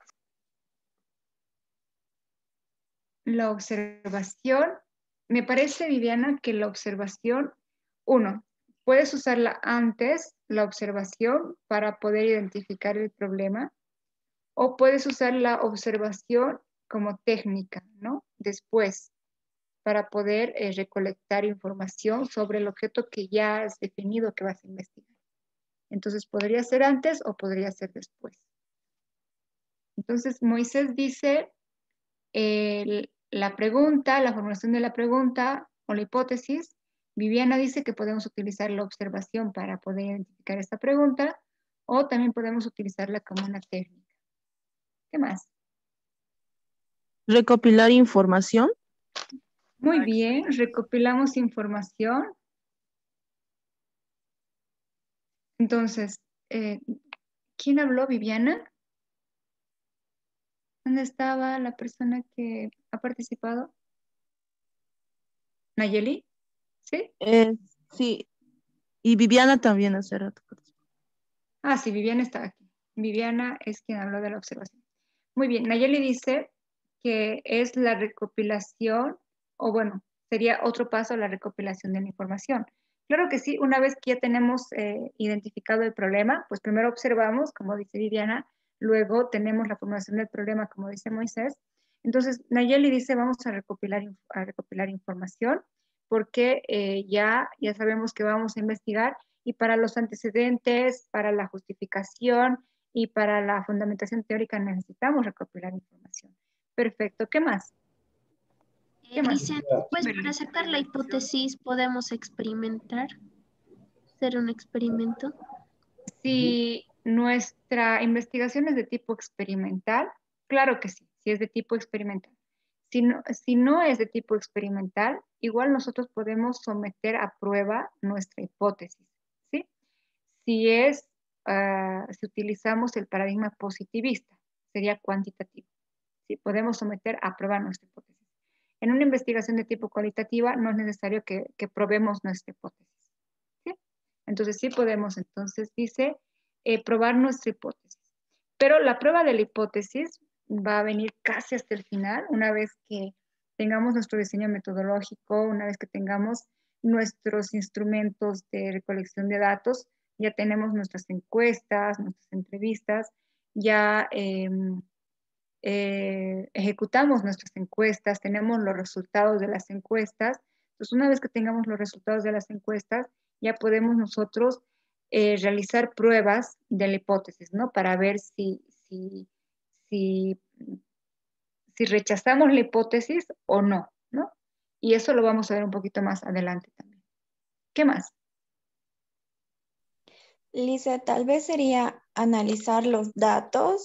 La observación, me parece, Viviana, que la observación, uno, puedes usarla antes, la observación, para poder identificar el problema, o puedes usar la observación como técnica, ¿no? Después, para poder eh, recolectar información sobre el objeto que ya has definido que vas a investigar. Entonces, podría ser antes o podría ser después. Entonces, Moisés dice, eh, la pregunta, la formulación de la pregunta o la hipótesis. Viviana dice que podemos utilizar la observación para poder identificar esta pregunta, o también podemos utilizarla como una técnica. ¿Qué más? Recopilar información. Muy bien, recopilamos información. Entonces, eh, ¿quién habló, Viviana? ¿Dónde estaba la persona que ha participado? ¿Nayeli? ¿Sí? Eh, sí. Y Viviana también hace rato. Ah, sí, Viviana está aquí. Viviana es quien habló de la observación. Muy bien, Nayeli dice que es la recopilación, o bueno, sería otro paso la recopilación de la información. Claro que sí, una vez que ya tenemos eh, identificado el problema, pues primero observamos, como dice Viviana, luego tenemos la formulación del problema, como dice Moisés. Entonces, Nayeli dice, vamos a recopilar, a recopilar información, porque eh, ya, ya sabemos que vamos a investigar, y para los antecedentes, para la justificación y para la fundamentación teórica necesitamos recopilar información. Perfecto, ¿qué más? ¿Qué más? Dice, pues para sacar la hipótesis podemos experimentar, hacer un experimento. Si nuestra investigación es de tipo experimental, claro que sí, si es de tipo experimental. Si no, si no es de tipo experimental, igual nosotros podemos someter a prueba nuestra hipótesis, ¿sí? Si es, uh, si utilizamos el paradigma positivista, sería cuantitativo. ¿Sí? Podemos someter a prueba nuestra hipótesis. En una investigación de tipo cualitativa no es necesario que, que probemos nuestra hipótesis. ¿Sí? Entonces sí podemos, entonces dice, eh, probar nuestra hipótesis. Pero la prueba de la hipótesis va a venir casi hasta el final, una vez que tengamos nuestro diseño metodológico, una vez que tengamos nuestros instrumentos de recolección de datos, ya tenemos nuestras encuestas, nuestras entrevistas, ya eh, eh, ejecutamos nuestras encuestas, tenemos los resultados de las encuestas. Entonces, una vez que tengamos los resultados de las encuestas, ya podemos nosotros eh, realizar pruebas de la hipótesis, ¿no? Para ver si, si, si, si rechazamos la hipótesis o no, ¿no? Y eso lo vamos a ver un poquito más adelante también. ¿Qué más? Lisa, tal vez sería analizar los datos.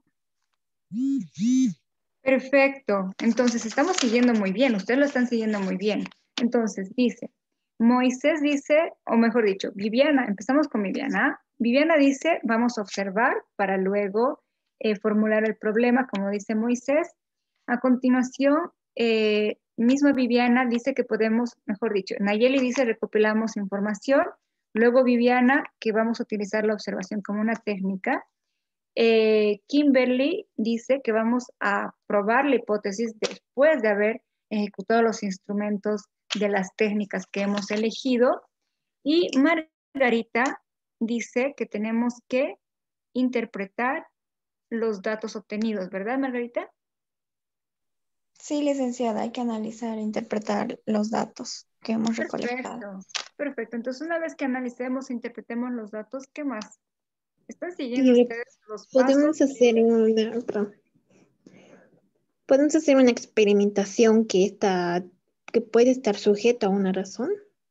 Perfecto. Entonces, estamos siguiendo muy bien. Ustedes lo están siguiendo muy bien. Entonces, dice, Moisés dice, o mejor dicho, Viviana, empezamos con Viviana. Viviana dice, vamos a observar para luego eh, formular el problema, como dice Moisés. A continuación, eh, misma Viviana dice que podemos, mejor dicho, Nayeli dice, recopilamos información. Luego Viviana, que vamos a utilizar la observación como una técnica. Eh, Kimberly dice que vamos a probar la hipótesis después de haber ejecutado los instrumentos de las técnicas que hemos elegido. Y Margarita dice que tenemos que interpretar los datos obtenidos, ¿verdad, Margarita? Sí, licenciada, hay que analizar e interpretar los datos que hemos recolectado. Perfecto, perfecto. Entonces, una vez que analicemos e interpretemos los datos, ¿qué más? ¿Están siguiendo Sí, ustedes los podemos pasos? hacer una, perdón. podemos hacer una experimentación que está, que puede estar sujeta a una razón.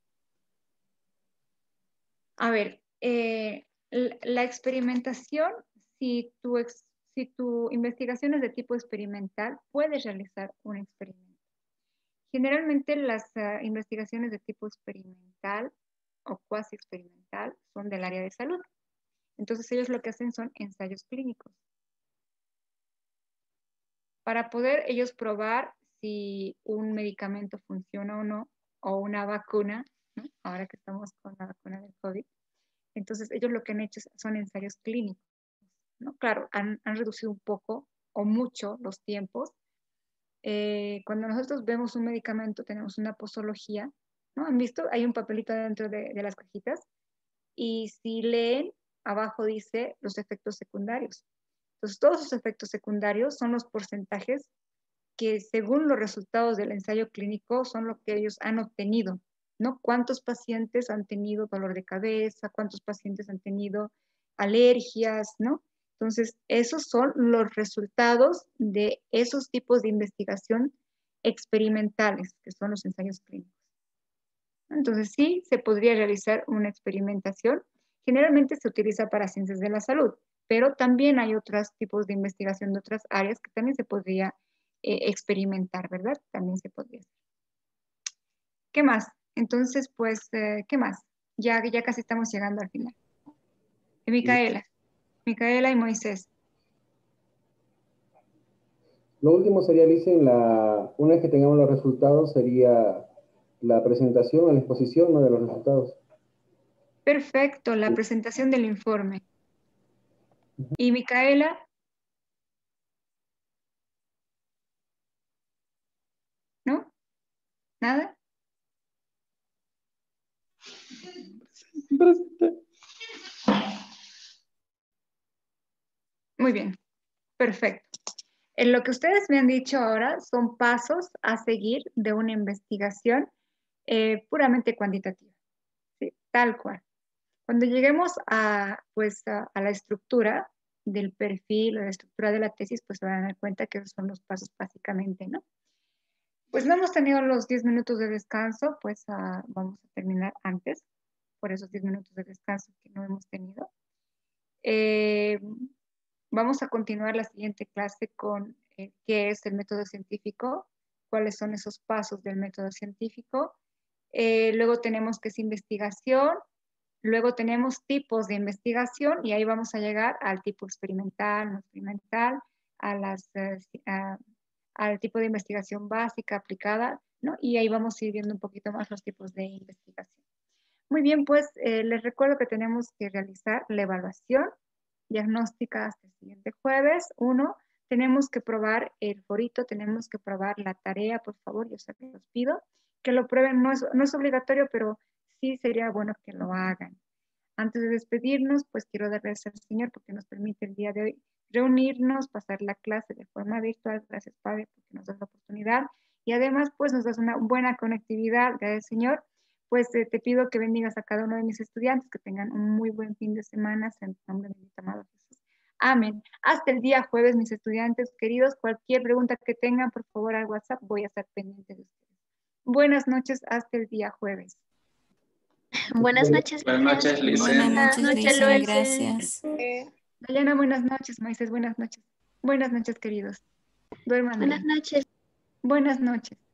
A ver, eh, la experimentación, si tu, ex, si tu investigación es de tipo experimental, puedes realizar un experimento. Generalmente las uh, investigaciones de tipo experimental o cuasi experimental son del área de salud. Entonces ellos lo que hacen son ensayos clínicos. Para poder ellos probar si un medicamento funciona o no, o una vacuna, ¿no? Ahora que estamos con la vacuna del COVID. Entonces, ellos lo que han hecho son ensayos clínicos, ¿no? Claro, han, han reducido un poco o mucho los tiempos. Eh, cuando nosotros vemos un medicamento, tenemos una posología, ¿no? ¿Han visto? Hay un papelito dentro de, de las cajitas y si leen, abajo dice los efectos secundarios. Entonces, todos esos efectos secundarios son los porcentajes que según los resultados del ensayo clínico son lo que ellos han obtenido, ¿no? ¿Cuántos pacientes han tenido dolor de cabeza? ¿Cuántos pacientes han tenido alergias? ¿No? Entonces, esos son los resultados de esos tipos de investigación experimentales, que son los ensayos clínicos. Entonces, sí, se podría realizar una experimentación. Generalmente se utiliza para ciencias de la salud, pero también hay otros tipos de investigación de otras áreas que también se podría eh, experimentar, ¿verdad? También se podría hacer. ¿Qué más? Entonces, pues, eh, ¿qué más? Ya, ya casi estamos llegando al final. Eh, Micaela. Micaela y Moisés. Lo último sería, Lice, en la, una vez que tengamos los resultados, sería la presentación, la exposición, ¿no?, de los resultados. Perfecto, la presentación del informe. ¿Y Micaela? ¿No? ¿Nada? Muy bien, perfecto. En lo que ustedes me han dicho ahora son pasos a seguir de una investigación eh, puramente cuantitativa, ¿sí? Tal cual. Cuando lleguemos a, pues, a, a la estructura del perfil, a la estructura de la tesis, pues se van a dar cuenta que esos son los pasos básicamente, ¿no? Pues no hemos tenido los diez minutos de descanso, pues uh, vamos a terminar antes, por esos diez minutos de descanso que no hemos tenido. Eh, vamos a continuar la siguiente clase con eh, qué es el método científico, cuáles son esos pasos del método científico. Eh, luego tenemos qué es investigación, luego tenemos tipos de investigación y ahí vamos a llegar al tipo experimental, no experimental, a las... Uh, a, al tipo de investigación básica, aplicada, ¿no? Y ahí vamos a ir viendo un poquito más los tipos de investigación. Muy bien, pues eh, les recuerdo que tenemos que realizar la evaluación diagnóstica hasta el siguiente jueves. Uno, tenemos que probar el forito, tenemos que probar la tarea, por favor, yo sé que los pido, que lo prueben, no es, no es obligatorio, pero sí sería bueno que lo hagan. Antes de despedirnos, pues quiero dar gracias al Señor porque nos permite el día de hoy reunirnos, pasar la clase de forma virtual. Gracias, Padre, porque nos das la oportunidad. Y además, pues nos das una buena conectividad. Gracias, Señor. Pues eh, te pido que bendigas a cada uno de mis estudiantes, que tengan un muy buen fin de semana. En nombre de mi amado Jesús. Amén. Hasta el día jueves, mis estudiantes queridos. Cualquier pregunta que tengan, por favor, al WhatsApp. Voy a estar pendiente de ustedes. Buenas noches. Hasta el día jueves. Buenas noches. Buenas noches, Lice. Buenas noches, Lice. Lice. Gracias. Dayana, buenas noches. Moisés, buenas noches. Buenas noches, queridos. Duerman bien. Buenas noches. Buenas noches.